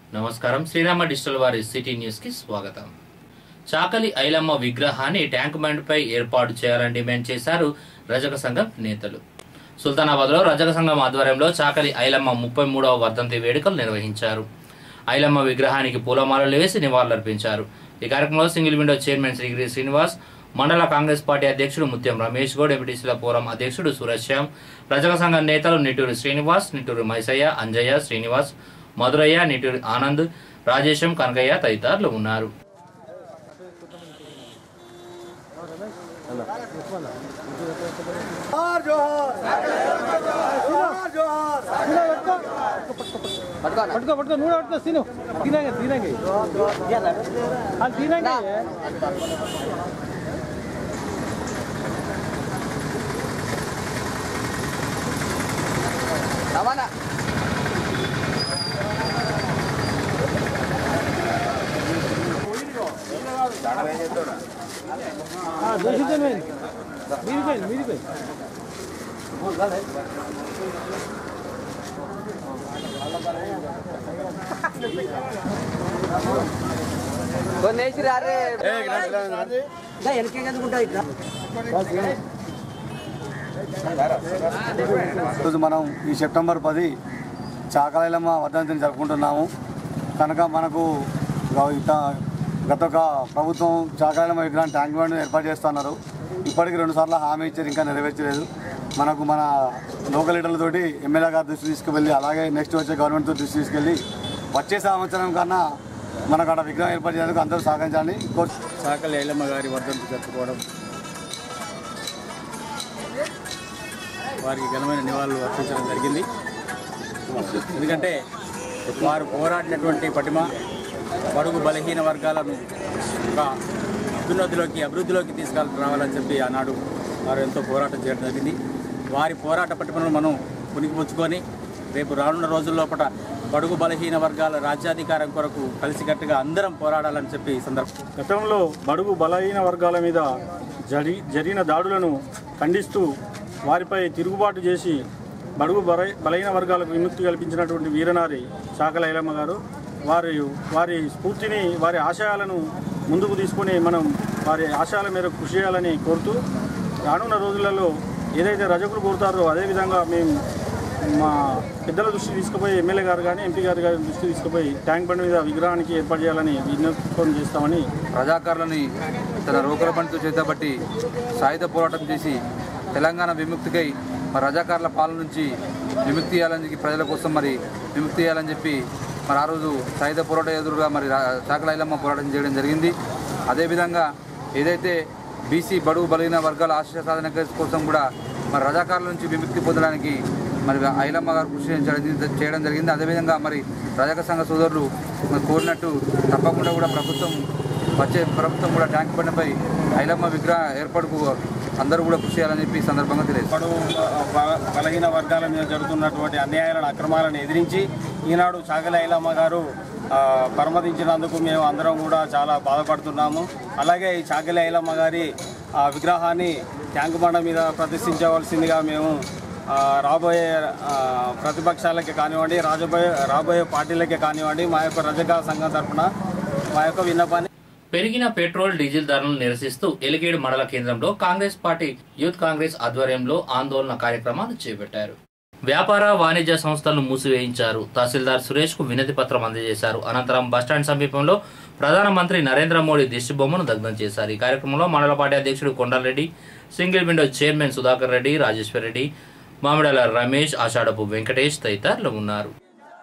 నమస్కారం శ్రీరామ డిజిటల్ వారి city news కి స్వాగతం. చాకలి ఐలమ్మ విగ్రహాన్ని ట్యాంక్ బండ్ పై ఏర్పాటు చేయాలని డిమాండ్ చేశారు రజక సంఘం నేతలు. సుల్తానాబాద్ లో రజక సంఘం ఆధ్వర్యంలో చాకలి ఐలమ్మ 33వ వర్ధంతి వేడుకలు నిర్వహించారు. ఐలమ్మ విగ్రహానికి పూలమాలలు వేసి నివాళులర్పించారు. ఈ కార్యక్రమంలో single window chairman Srigiri Srinivas, మండల కాంగ్రెస్ పార్టీ అధ్యక్షుడు ముత్యం రమేష్ గౌడ్, ఎంపీటీసీల ఫోరం అధ్యక్షుడు సురశ్యామ్, రజక సంఘం నేతలు నిట్టూరి శ్రీనివాస్, నిట్టూరి మైసయ్య, అంజయ్య, శ్రీనివాస్, మధురయ్య, నిట్టూరి ఆనంద్, రాజేశం, కనకయ్య తదితరులు ఉన్నారు. మనం ఈ సెప్టెంబర్ 10 చాకలి ఐలమ్మ వర్ధంతిని జరుపుకుంటున్నాము. కనుక మనకు గత ప్రభుత్వం చాకలి ఐలమ్మ విగ్రహాన్ని ట్యాంక్ బండ్ ఏర్పాటు చేస్తున్నారు. ఇప్పటికి 2 సార్లు హామీ ఇచ్చారు, ఇంకా నెరవేర్చలేదు. మనకు మన లోకల్ లీడర్లతోటి ఎమ్మెల్యే గారి దృష్టి తీసుకువెళ్ళి, అలాగే నెక్స్ట్ వచ్చే గవర్నమెంట్తో దృష్టి తీసుకెళ్ళి వచ్చే సంవత్సరం కన్నా మనకు అక్కడ విగ్రహం ఏర్పాటు చేయడానికి అందరూ సహకరించాలని చాకలి ఐలమ్మ గారి వర్ధంతి జరుపుకోవడం, వారికి ఘనమైన నివాళులు అర్పించడం జరిగింది. ఎందుకంటే వారు పోరాడినటువంటి పటిమ బడుగు బలహీన వర్గాలను ఒక అభివృద్ధిలోకి తీసుకురావాలని చెప్పి ఆనాడు వారు ఎంతో పోరాటం చేయడం జరిగింది. వారి పోరాట పటిమను మనం పుణికిపుచ్చుకొని రేపు రానున్న రోజుల్లోపట బడుగు బలహీన వర్గాల రాజ్యాధికారం కొరకు కలిసికట్టుగా అందరం పోరాడాలని చెప్పి ఈ సందర్భం. గతంలో బడుగు బలహీన వర్గాల మీద జరిగిన దాడులను ఖండిస్తూ వారిపై తిరుగుబాటు చేసి బడుగు బలహీన వర్గాలకు విముక్తి కల్పించినటువంటి వీరనారి చాకలి ఐలమ్మ గారు వారి స్ఫూర్తిని, వారి ఆశయాలను ముందుకు తీసుకుని మనం వారి ఆశయాల మేరకు కృషి చేయాలని కోరుతూ, రానున్న రోజులలో ఏదైతే రజకులు కోరుతారో అదేవిధంగా మేము మా పెద్దల దృష్టి తీసుకుపోయి, ఎమ్మెల్యే గారు కానీ ఎంపీ గారి దృష్టి తీసుకుపోయి ట్యాంక్ బండ్ మీద విగ్రహానికి ఏర్పాటు చేయాలని విజ్ఞప్తి చేస్తామని, రజాకారులని తన రోకల పనితో చేతబట్టి సాయుధ పోరాటం చేసి తెలంగాణ విముక్తికై మరి రజాకారుల పాలన నుంచి విముక్తి చేయాలని, ప్రజల కోసం మరి విముక్తి చేయాలని చెప్పి మరి ఆ రోజు సాయుధ పోరాట ఎదురుగా మరి చాకలి ఐలమ్మ పోరాటం చేయడం జరిగింది. అదేవిధంగా ఏదైతే బీసీ బడుగు బలహీన వర్గాల ఆశయ సాధన కోసం కూడా మరి రజాకారుల నుంచి విముక్తి పొందడానికి మరి ఐలమ్మ గారు కృషి చేయడం జరిగింది. అదేవిధంగా మరి రజక సంఘ సోదరులు కోరినట్టు తప్పకుండా కూడా ప్రభుత్వం కూడా ట్యాంక్ బండ్పై ఐలమ్మ విగ్రహ ఏర్పాటుకు అందరూ కూడా కృషి చేయాలని చెప్పి సందర్భంగా తెలియదు. బలహీన వర్గాల మీద జరుగుతున్నటువంటి అన్యాయాలను, అక్రమాలను ఎదిరించి ఈనాడు చాకలి ఐలమ్మ గారు పరమతించినందుకు మేము అందరం కూడా చాలా బాధపడుతున్నాము. అలాగే ఈ చాకలి ఐలమ్మ గారి విగ్రహాన్ని ట్యాంక్ బండ మీద ప్రతిష్ఠించవలసిందిగా మేము రాబోయే ప్రతిపక్షాలకే కానివ్వండి, రాబోయే పార్టీలకే కానివ్వండి, మా యొక్క రజక సంఘం తరఫున మా యొక్క విన్నపాన్ని. పెరిగిన పెట్రోల్, డీజిల్ ధరలను నిరసిస్తూ ఎలిగేడు మండల కేంద్రంలో కాంగ్రెస్ పార్టీ యూత్ కాంగ్రెస్ ఆధ్వర్యంలో ఆందోళన కార్యక్రమాలు చేపట్టారు. వ్యాపార వాణిజ్య సంస్థలను మూసివేయించారు. తహసీల్దార్ సురేష్ కు వినతి పత్రం అందజేశారు. అనంతరం బస్టాండ్ సమీపంలో ప్రధానమంత్రి నరేంద్ర మోడీ దిష్టి బొమ్మను దగ్ధం చేశారు. ఈ కార్యక్రమంలో మండల పార్టీ అధ్యక్షుడు Kondalreddy, single window chairman Sudhakar Reddy, Rajeshwar Reddy, Mamidala Ramesh, Ashadapu Venkatesh తదితరులు ఉన్నారు.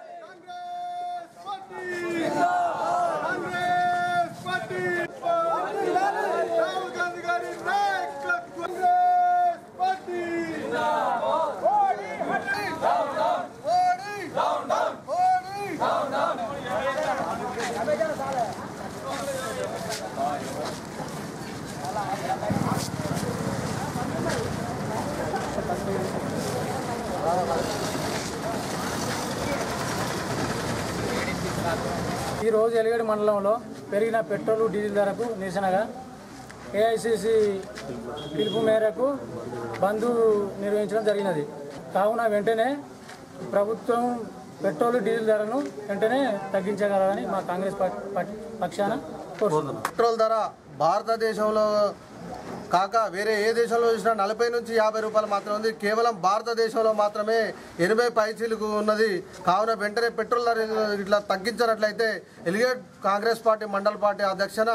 ఈ రోజు ఎలిగేడు మండలంలో పెరిగిన పెట్రోల్, డీజిల్ ధరకు నిరసనగా ఏఐసిసి పిలుపు మేరకు బంద్ నిర్వహించడం జరిగినది. కావున వెంటనే ప్రభుత్వం పెట్రోల్ డీజిల్ ధరను వెంటనే తగ్గించగలరని మా కాంగ్రెస్ పక్షాన కోరుతున్నాం. పెట్రోల్ ధర భారతదేశంలో కాక వేరే ఏ దేశంలో చూసినా 40 నుంచి 50 రూపాయలు మాత్రం ఉంది. కేవలం భారతదేశంలో మాత్రమే 80 పైసలకు ఉన్నది. కావున వెంటనే పెట్రోల్ ధర ఇట్లా తగ్గించినట్లయితే ఎలిగేట్ కాంగ్రెస్ పార్టీ మండల పార్టీ అధ్యక్షన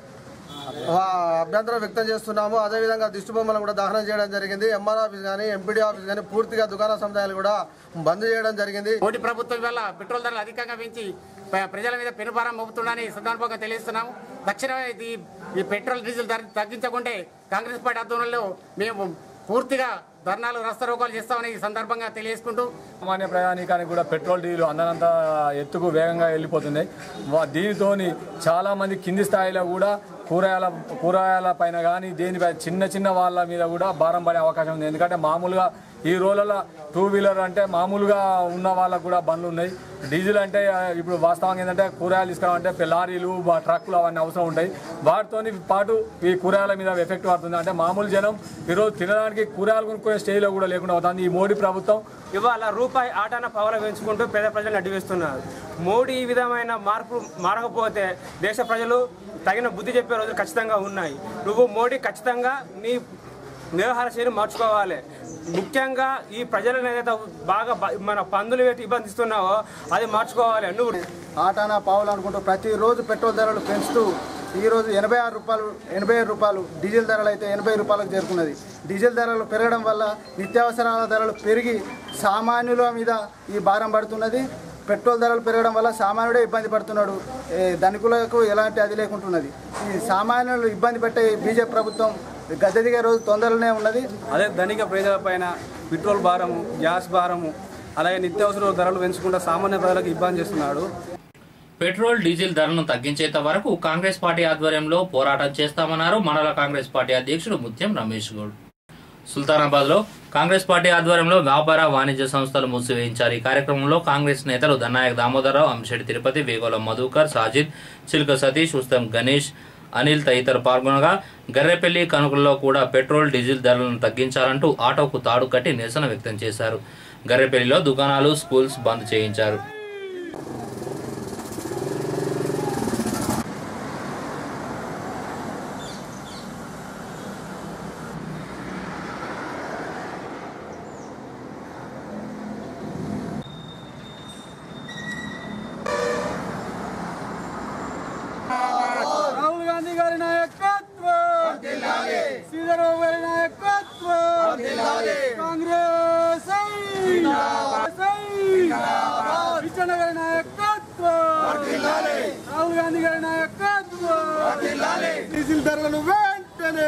అభ్యంతరం వ్యక్తం చేస్తున్నాము. అదేవిధంగా దిష్టి బొమ్మలను కూడా దహనం చేయడం జరిగింది. ఎంఆర్ ఆఫీస్ కానీ ఎంపీడీ ఆఫీస్ కానీ పూర్తిగా దుకాణ సముదాయాలు కూడా బంద్ చేయడం జరిగింది. మోడీ ప్రభుత్వం వల్ల పెట్రోల్ ధరలు అధికంగా పెంచి ప్రజల మీద పెనుభారం మోపుతుందని సందర్భంగా తెలియజేస్తున్నాము. తక్షణమే ఈ పెట్రోల్ డీజిల్ ధర తగ్గించకుంటే కాంగ్రెస్ పార్టీ ఆధ్వర్యంలో మేము పూర్తిగా ధర్నాలు రస్తారోకోలు చేస్తామని ఈ సందర్భంగా తెలియజేసుకుంటూ సామాన్య ప్రయాణికానికి కూడా పెట్రోల్ డీజిల్ అందనంత ఎత్తుకు వేగంగా వెళ్ళిపోతుంది. దీనితో చాలామంది కింది స్థాయిలో కూడా కూరగాయల పైన కానీ దేనిపై చిన్న వాళ్ళ మీద కూడా భారం పడే అవకాశం ఉంది. ఎందుకంటే మామూలుగా ఈ రోజుల్లో 2 వీలర్ అంటే మామూలుగా ఉన్న వాళ్ళకు కూడా బండ్లు ఉన్నాయి. డీజిల్ అంటే ఇప్పుడు వాస్తవంగా ఏంటంటే కూరగాయలు తీసుకురావాలంటే లారీలు ట్రక్కులు అవన్నీ అవసరం ఉంటాయి. వాటితో పాటు ఈ కూరగాయల మీద ఎఫెక్ట్ పడుతుంది. అంటే మామూలు జనం ఈరోజు తినడానికి కూరగాయలు కొనుక్కునే స్టేజ్లో కూడా లేకుండా అవుతుంది. ఈ మోడీ ప్రభుత్వం ఇవాళ రూపాయి ఆటాన పవల పెంచుకుంటూ పేద ప్రజలను అడ్డువేస్తున్నారు. మోడీ ఈ విధమైన మార్పు మారకపోతే దేశ ప్రజలు తగిన బుద్ధి చెప్పే రోజులు ఖచ్చితంగా ఉన్నాయి. నువ్వు మోడీ ఖచ్చితంగా నీ వ్యవహార శైలి మార్చుకోవాలి. ముఖ్యంగా ఈ ప్రజలను ఏదైతే బాగా మన పన్నులు పెట్టి ఇబ్బందిస్తున్నావో అది మార్చుకోవాలి. నువ్వు ఆటానా పావులు అనుకుంటూ ప్రతిరోజు పెట్రోల్ ధరలు పెంచుతూ ఈరోజు 87 రూపాయలు డీజిల్ ధరలు అయితే 80 రూపాయలకు చేరుకున్నది. డీజిల్ ధరలు పెరగడం వల్ల నిత్యావసరాల ధరలు పెరిగి సామాన్యుల మీద ఈ భారం పడుతున్నది. పెట్రోల్ ధరలు పెరగడం వల్ల సామాన్యుడే ఇబ్బంది పడుతున్నాడు. ధనికులకు ఎలాంటి అది లేకుంటున్నది. ఈ సామాన్యులు ఇబ్బంది పెట్టే బీజేపీ ప్రభుత్వం గద్దె దిగే రోజు తొందరలోనే ఉన్నది. అదే ధనిక ప్రజల పైన పెట్రోల్ భారము, గ్యాస్ భారము, అలాగే నిత్యావసర ధరలు పెంచుకుంటూ సామాన్య ప్రజలకు ఇబ్బంది చేస్తున్నాడు. పెట్రోల్ డీజిల్ ధరలను తగ్గించేంత వరకు కాంగ్రెస్ పార్టీ ఆధ్వర్యంలో పోరాటం చేస్తామన్నారు మండల కాంగ్రెస్ పార్టీ అధ్యక్షుడు ముత్యం రమేష్ గౌడ్. సుల్తానాబాద్ లో కాంగ్రెస్ పార్టీ ఆధ్వర్యంలో వ్యాపార వాణిజ్య సంస్థలు మూసివేయించారు. ఈ కార్యక్రమంలో కాంగ్రెస్ నేతలు దన్నాయక్ దామోదరరావు, అంశెట్టి తిరుపతి, వేగోల మధుకర్, సాజిద్, చిలుక సతీష్, ఉస్తం గణేష్, అనిల్ తదితరులు పాల్గొనగా గర్రెపల్లి కనుకల్లో కూడా పెట్రోల్ డీజిల్ ధరలను తగ్గించాలంటూ ఆటోకు తాడు కట్టి నిరసన వ్యక్తం చేశారు. గర్రెపల్లిలో దుకాణాలు, స్కూల్స్ బంద్ చేయించారు. రాహుల్ గాంధీ గారి నాయకత్వం, శ్రీధరరావు గారి నాయకత్వం, కాంగ్రెస్ కిషన్ గారి నాయకత్వం, రాహుల్ గాంధీ గారి నాయకత్వం, డీజిల్ ధరలను వెంటనే.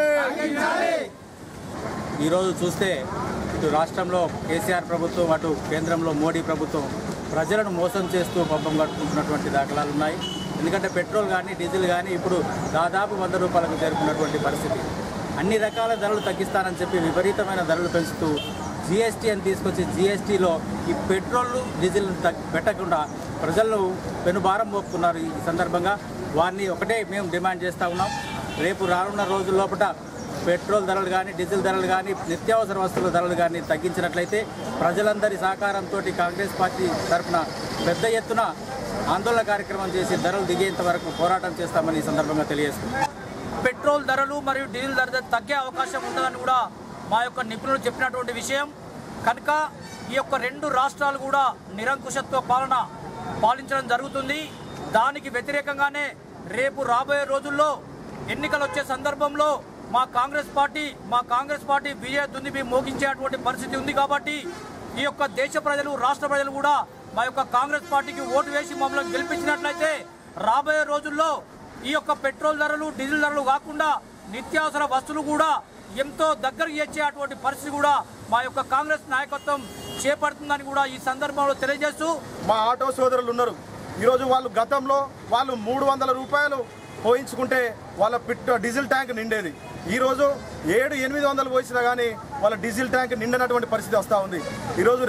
ఈరోజు చూస్తే ఇటు రాష్ట్రంలో కేసీఆర్ ప్రభుత్వం, అటు కేంద్రంలో మోడీ ప్రభుత్వం ప్రజలను మోసం చేస్తూ పబ్బం కట్టుకుంటున్నటువంటి దాఖలాలు ఉన్నాయి. ఎందుకంటే పెట్రోల్ కానీ డీజిల్ కానీ ఇప్పుడు దాదాపు 100 రూపాయలకు చేరుకున్నటువంటి పరిస్థితి. అన్ని రకాల ధరలు తగ్గిస్తానని చెప్పి విపరీతమైన ధరలు పెంచుతూ జీఎస్టీ అని తీసుకొచ్చి జీఎస్టీలో ఈ పెట్రోల్ డీజిల్ పెట్టకుండా ప్రజలను పెనుభారం మోపుతున్నారు. ఈ సందర్భంగా వారిని ఒకటే మేము డిమాండ్ చేస్తూ ఉన్నాం. రేపు రానున్న రోజుల లోపల పెట్రోల్ ధరలు కానీ డీజిల్ ధరలు కానీ నిత్యావసర వస్తువుల ధరలు కానీ తగ్గించినట్లయితే ప్రజలందరి సహకారంతో కాంగ్రెస్ పార్టీ తరఫున పెద్ద ఎత్తున ఆందోళన కార్యక్రమం చేసి ధరలు దిగేంత వరకు పోరాటం చేస్తామని ఈ సందర్భంగా తెలియజేస్తున్నాం. పెట్రోల్ ధరలు మరియు డీజిల్ ధర తగ్గే అవకాశం ఉంటుందని కూడా మా యొక్క నిపుణులు చెప్పినటువంటి విషయం. కనుక ఈ యొక్క 2 రాష్ట్రాలు కూడా నిరంకుశత్వ పాలించడం జరుగుతుంది. దానికి వ్యతిరేకంగానే రేపు రాబోయే రోజుల్లో ఎన్నికలు వచ్చే సందర్భంలో మా కాంగ్రెస్ పార్టీ విజయ దుందుబి మోగించేటువంటి పరిస్థితి ఉంది. కాబట్టి ఈ యొక్క దేశ ప్రజలు, రాష్ట్ర ప్రజలు కూడా మా యొక్క కాంగ్రెస్ పార్టీకి ఓటు వేసి మమ్మల్ని గెలిపించినట్లయితే రాబోయే రోజుల్లో ఈ యొక్క పెట్రోల్ ధరలు, డీజిల్ ధరలు కాకుండా నిత్యావసర వస్తువులు కూడా ఎంతో దగ్గరకు చేర్చేటువంటి పరిస్థితి కూడా మా యొక్క కాంగ్రెస్ నాయకత్వం చేపడుతుందని కూడా ఈ సందర్భంలో తెలియజేస్తూ, మా ఆటో సోదరులు ఉన్నారు. ఈరోజు వాళ్ళు గతంలో 300 రూపాయలు పోయించుకుంటే వాళ్ళ డీజిల్ ట్యాంక్ నిండేది. ఈరోజు 700-800 పోయించినా కానీ వాళ్ళ డీజిల్ ట్యాంక్ నిండినటువంటి పరిస్థితి వస్తూ ఉంది. ఈరోజు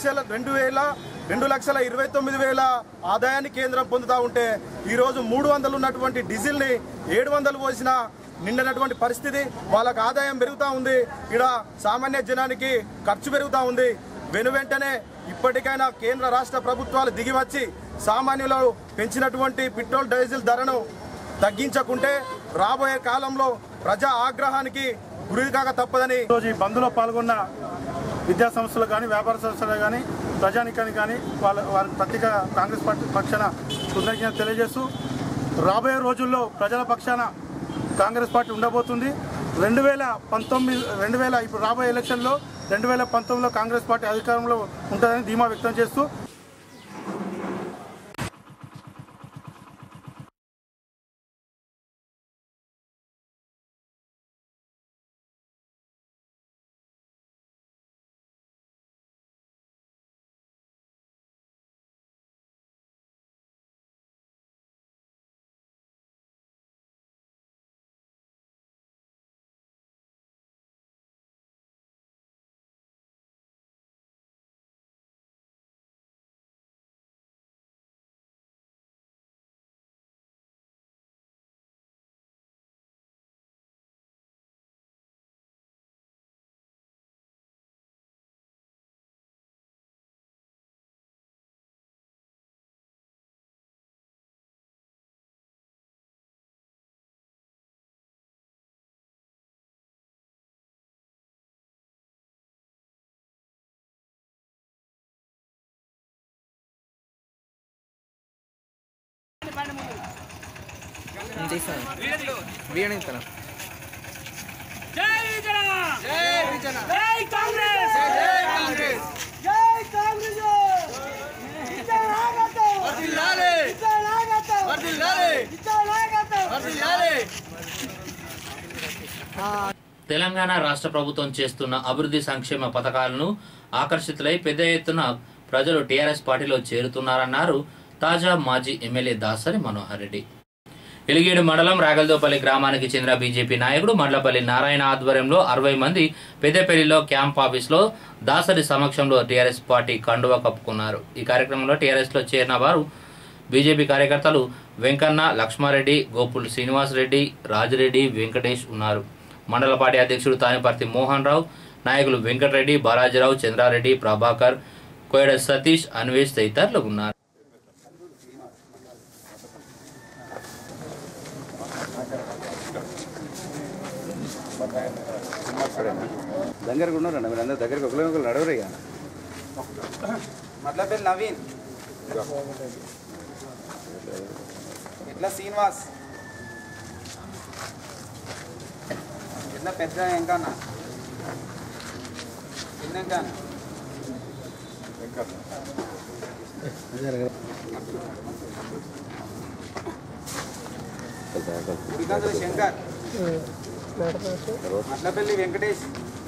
2,29,000 ఆదాయాన్ని కేంద్రం పొందుతూ ఉంటే ఈరోజు 300 ఉన్నటువంటి డీజిల్ని 700 పోసినా నిండినటువంటి పరిస్థితి. వాళ్ళకు ఆదాయం పెరుగుతూ ఉంది. ఇక్కడ సామాన్య జనానికి ఖర్చు పెరుగుతూ ఉంది. వెనువెంటనే ఇప్పటికైనా కేంద్ర రాష్ట్ర ప్రభుత్వాలు దిగివచ్చి సామాన్యులు పెంచినటువంటి పెట్రోల్ డీజిల్ ధరను తగ్గించకుంటే రాబోయే కాలంలో ప్రజా ఆగ్రహానికి గురికాక తప్పదని ఈరోజు ఈ బంద్లో పాల్గొన్న విద్యా సంస్థలు కానీ వ్యాపార సంస్థలు కానీ ప్రజానికానికి కానీ వారి ప్రత్యేక కాంగ్రెస్ పార్టీ పక్షాన కృతజ్ఞత తెలియజేస్తూ రాబోయే రోజుల్లో ప్రజల పక్షాన కాంగ్రెస్ పార్టీ ఉండబోతుంది. 2019 ఇప్పుడు రాబోయే ఎలక్షన్లో 2019లో కాంగ్రెస్ పార్టీ అధికారంలో ఉంటుందని ధీమా వ్యక్తం చేస్తూ తెలంగాణ రాష్ట్ర ప్రభుత్వం చేస్తున్న అభివృద్ధి సంక్షేమ పథకాలను ఆకర్షితులై పెద్ద ఎత్తున ప్రజలు టీఆర్ఎస్ పార్టీలో చేరుతున్నారన్నారు తాజా మాజీ ఎమ్మెల్యే దాసరి మనోహర్ రెడ్డి. ఎలిగేడు మండలం రాగల్దోపల్లి గ్రామానికి చెందిన బీజేపీ నాయకుడు మండ్లపల్లి నారాయణ ఆధ్వర్యంలో 60 మంది పెద్దపల్లిలో క్యాంప్ ఆఫీస్లో దాసరి సమక్షంలో టీఆర్ఎస్ పార్టీ కండువా కప్పుకున్నారు. ఈ కార్యక్రమంలో టీఆర్ఎస్ లో చేరిన వారు బీజేపీ కార్యకర్తలు వెంకన్న, లక్ష్మారెడ్డి, గోపుల్ శ్రీనివాసరెడ్డి, రాజిరెడ్డి, వెంకటేష్ ఉన్నారు. మండల పార్టీ అధ్యక్షుడు తానిపర్తి మోహన్ రావు, నాయకులు వెంకటరెడ్డి, బాలాజీరావు, చంద్రారెడ్డి, ప్రభాకర్, కోయడ సతీష్, అన్వేష్ తదితరులు ఉన్నారు. దగ్గరకు ఉన్నారండి మీరు అందరు దగ్గరికి ఒకరు నడవరు. ఇక మట్లపల్లి నవీన్, ఇట్లా శ్రీనివాస్, ఇట్లా పెద్ద ఎంకన్నా ఉడికందుల శంకర్, మట్లపల్లి వెంకటేష్,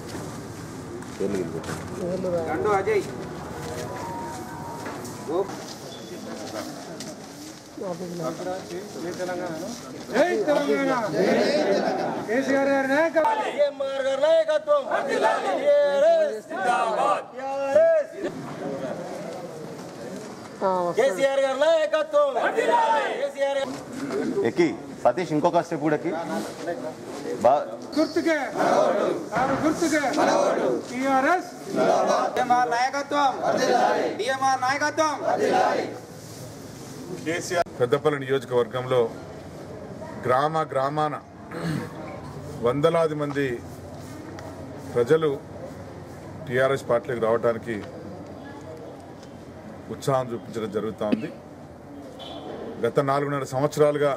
గండు అజయ్, కేసీఆర్ గారి నాయకత్వం, కేసీఆర్ గారి నాయకత్వం. ఎక్కి సతీష్ ఇంకొక స్టెప్ కూడా ఎక్కి గుర్తుకే టీఆర్ఎస్ నాయకత్వం, డిఎంఆర్ నాయకత్వం. కేసీఆర్ పెద్దపల్లి నియోజకవర్గంలో గ్రామాన వందలాది మంది ప్రజలు టీఆర్ఎస్ పార్టీకి రావడానికి ఉత్సాహం చూపించడం జరుగుతూ ఉంది. గత 4.5 సంవత్సరాలుగా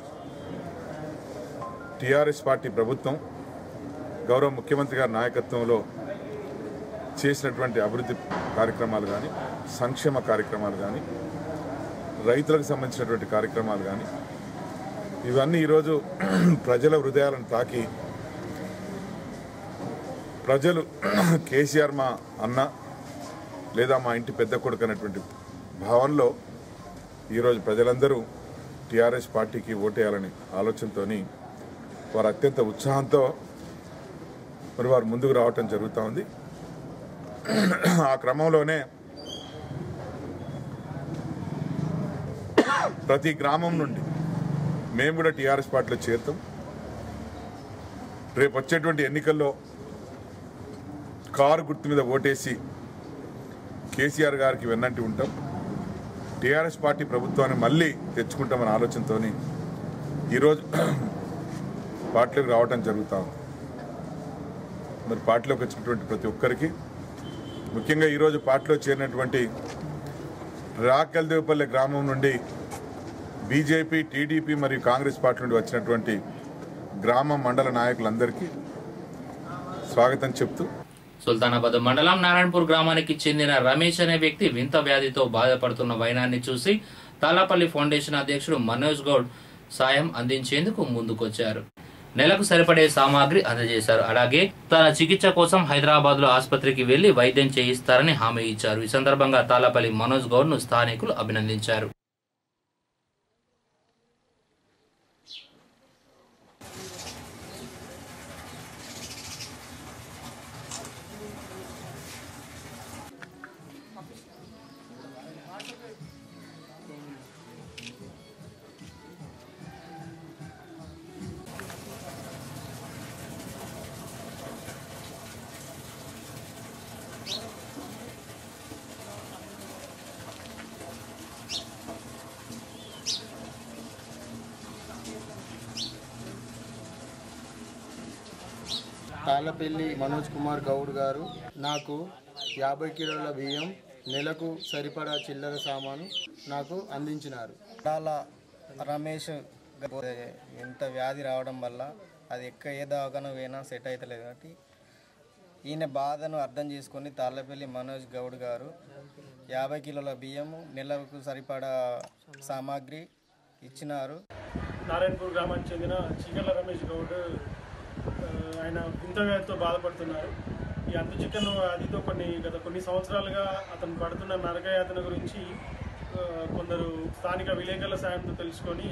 టీఆర్ఎస్ పార్టీ ప్రభుత్వం గౌరవ ముఖ్యమంత్రి గారి నాయకత్వంలో చేసినటువంటి అభివృద్ధి కార్యక్రమాలు కానీ, సంక్షేమ కార్యక్రమాలు కానీ, రైతులకు సంబంధించినటువంటి కార్యక్రమాలు కానీ, ఇవన్నీ ఈరోజు ప్రజల హృదయాలను తాకి ప్రజలు కేసీఆర్ మా అన్న లేదా మా ఇంటి పెద్ద కొడుకు అనేటువంటి భావనలో ఈరోజు ప్రజలందరూ టీఆర్ఎస్ పార్టీకి ఓటేయాలని ఆలోచనతో వారు అత్యంత ఉత్సాహంతో మరి వారు ముందుకు రావటం జరుగుతూ ఉంది. ఆ క్రమంలోనే ప్రతి గ్రామం నుండి మేము కూడా టీఆర్ఎస్ పార్టీలో చేరుతాం. రేపు వచ్చేటువంటి ఎన్నికల్లో కారు గుర్తు మీద ఓటేసి కేసీఆర్ గారికి వెన్నంటి ఉంటాం. టీఆర్ఎస్ పార్టీ ప్రభుత్వాన్ని మళ్ళీ తెచ్చుకుంటామనే ఆలోచనతో ఈరోజు పార్టీలోకి రావడం జరుగుతాం. మరి పార్టీలోకి వచ్చినటువంటి ప్రతి ఒక్కరికి, ముఖ్యంగా ఈరోజు పార్టీలో చేరినటువంటి రాకల్దేవపల్లి గ్రామం నుండి బీజేపీ, టీడీపీ మరియు కాంగ్రెస్ పార్టీ నుండి వచ్చినటువంటి గ్రామ మండల నాయకులందరికీ స్వాగతం చెప్తూ, సుల్తానాబాద్ మండలం నారాయణపూర్ గ్రామానికి చెందిన రమేష్ అనే వ్యక్తి వింత వ్యాధితో బాధపడుతున్న వైనాన్ని చూసి తాలాపల్లి ఫౌండేషన్ అధ్యక్షుడు మనోజ్ గౌడ్ సాయం అందించేందుకు ముందుకొచ్చారు. నెలకు సరిపడే సామాగ్రి అందజేశారు. అలాగే తన చికిత్స కోసం హైదరాబాద్ లో ఆసుపత్రికి వెళ్లి వైద్యం చేయిస్తారని హామీ ఇచ్చారు. ఈ సందర్భంగా తాలాపల్లి మనోజ్ గౌడ్ ను స్థానికులు అభినందించారు. తాళ్ళపల్లి మనోజ్ కుమార్ గౌడ్ గారు నాకు 50 కిలోల బియ్యం, నెలకు సరిపడా చిల్లర సామాను నాకు అందించినారు. రమేష్ ఇంత వ్యాధి రావడం వల్ల అది ఏ దవాఖాన పోయినా సెట్ అవుతలేదు కాబట్టి ఈయన బాధను అర్థం చేసుకొని తాళ్ళపల్లి మనోజ్ గౌడ్ గారు 50 కిలోల బియ్యము, నెలకు సరిపడా సామాగ్రి ఇచ్చినారు. నారాయణపూర్ గ్రామానికి చెందిన చీకర్ల రమేష్ గౌడ్ ఆయన వింత వ్యాధితో బాధపడుతున్నారు. ఈ అంతు చికెన్ వ్యాధితో గత కొన్ని సంవత్సరాలుగా అతను పడుతున్న నరకయాతన గురించి కొందరు స్థానిక విలేకరుల సాయంతో తెలుసుకొని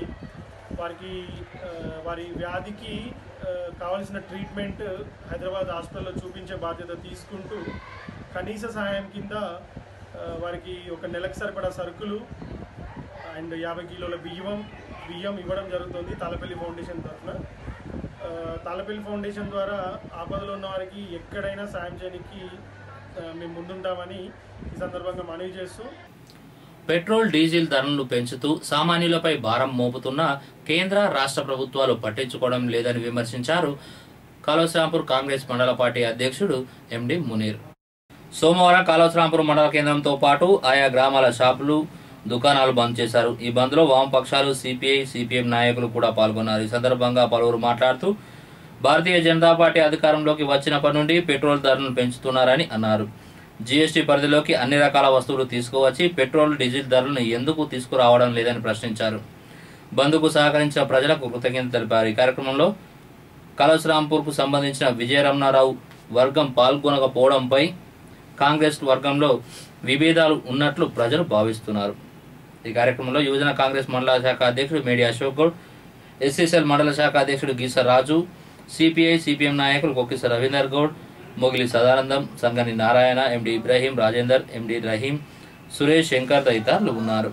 వారి వ్యాధికి కావాల్సిన ట్రీట్మెంట్ హైదరాబాద్ హాస్పిటల్లో చూపించే బాధ్యత తీసుకుంటూ కనీస సహాయం కింద వారికి ఒక నెలకు సరిపడా సరుకులు అండ్ 50 కిలోల బియ్యం ఇవ్వడం జరుగుతుంది తాళ్ళపల్లి ఫౌండేషన్ తరఫున. తాళ్ళపల్లి ఫౌండేషన్ ద్వారా ఆపదలో ఉన్న వారికి ఎక్కడైనా సాయం చేయడానికి మేము ముందుంటామని ఈ సందర్భంగా మనవి చేస్తూ, పెట్రోల్ డీజిల్ ధరలను పెంచుతూ సామాన్యులపై భారం మోపుతున్న కేంద్ర రాష్ట్ర ప్రభుత్వాలు పట్టించుకోవడం లేదని విమర్శించారు కాళోశ్రాంపూర్ కాంగ్రెస్ మండల పార్టీ అధ్యక్షుడు ఎండి మునీర్. సోమవారం కాళోశ్రాంపూర్ మండల కేంద్రంతో పాటు ఆయా గ్రామాల షాపులు, దుకాణాలు బంద్ చేశారు. ఈ బంద్ లో వామపక్షాలు, సిపిఐ, సిపిఎం నాయకులు కూడా పాల్గొన్నారు. ఈ సందర్భంగా పలువురు మాట్లాడుతూ భారతీయ జనతా పార్టీ అధికారంలోకి వచ్చినప్పటి నుండి పెట్రోల్ ధరలను పెంచుతున్నారని అన్నారు. జీఎస్టీ పరిధిలోకి అన్ని రకాల వస్తువులు తీసుకువచ్చి పెట్రోల్, డీజిల్ ధరలను ఎందుకు తీసుకురావడం లేదని ప్రశ్నించారు. బంద్కు సహకరించిన ప్రజలకు కృతజ్ఞత తెలిపారు. ఈ కార్యక్రమంలో కాళోశ్రాంపూర్ కు సంబంధించిన విజయరమణారావు వర్గం పాల్గొనకపోవడంపై కాంగ్రెస్ వర్గంలో విభేదాలు ఉన్నట్లు ప్రజలు భావిస్తున్నారు. ఈ కార్యక్రమంలో యువజన కాంగ్రెస్ మండల శాఖ అధ్యక్షుడు మేడి అశోక్ గౌడ్, ఎస్ఎస్ఎల్ మండల శాఖ అధ్యక్షుడు గీస రాజు, సిపిఐ, సిపిఎం నాయకులు కొక్కిస రవీందర్ గౌడ్, మొగిలి సదానందం, సంగని నారాయణ, ఎండి ఇబ్రాహీం, రాజేందర్, ఎండి రహీం, సురేష్, శంకర్ తదితరులు ఉన్నారు.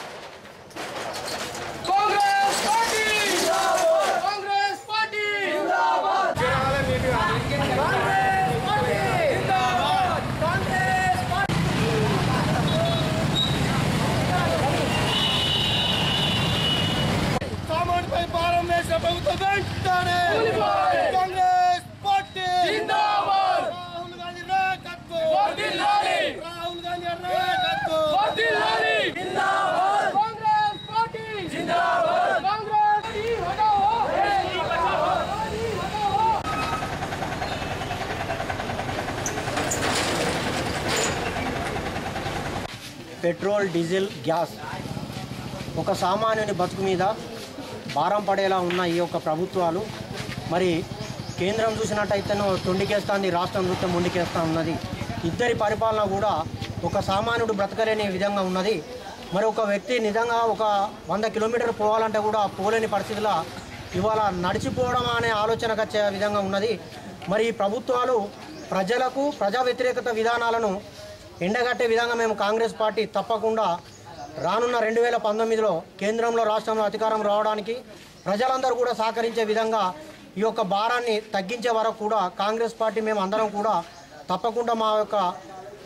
పెట్రోల్, డీజిల్, గ్యాస్ ఒక సామాన్యుని బతుకు మీద భారం పడేలా ఉన్న ఈ యొక్క ప్రభుత్వాలు మరి కేంద్రం చూసినట్టయితేనో తొండికేస్తుంది, రాష్ట్రం చూస్తే ముందుకేస్తూ ఉన్నది. ఇద్దరి పరిపాలన కూడా ఒక సామాన్యుడు బ్రతకలేని విధంగా ఉన్నది. మరి ఒక వ్యక్తి నిజంగా ఒక 100 కిలోమీటర్లు పోవాలంటే కూడా పోలేని పరిస్థితిలో ఇవాళ నడిచిపోవడం అనే ఆలోచనకు వచ్చే విధంగా ఉన్నది. మరి ఈ ప్రభుత్వాలు ప్రజలకు ప్రజా వ్యతిరేకత విధానాలను ఎండగట్టే విధంగా మేము కాంగ్రెస్ పార్టీ తప్పకుండా రానున్న 2019లో కేంద్రంలో, రాష్ట్రంలో అధికారం రావడానికి ప్రజలందరూ కూడా సహకరించే విధంగా ఈ యొక్క భారాన్ని తగ్గించే వరకు కూడా కాంగ్రెస్ పార్టీ మేము అందరం కూడా తప్పకుండా మా యొక్క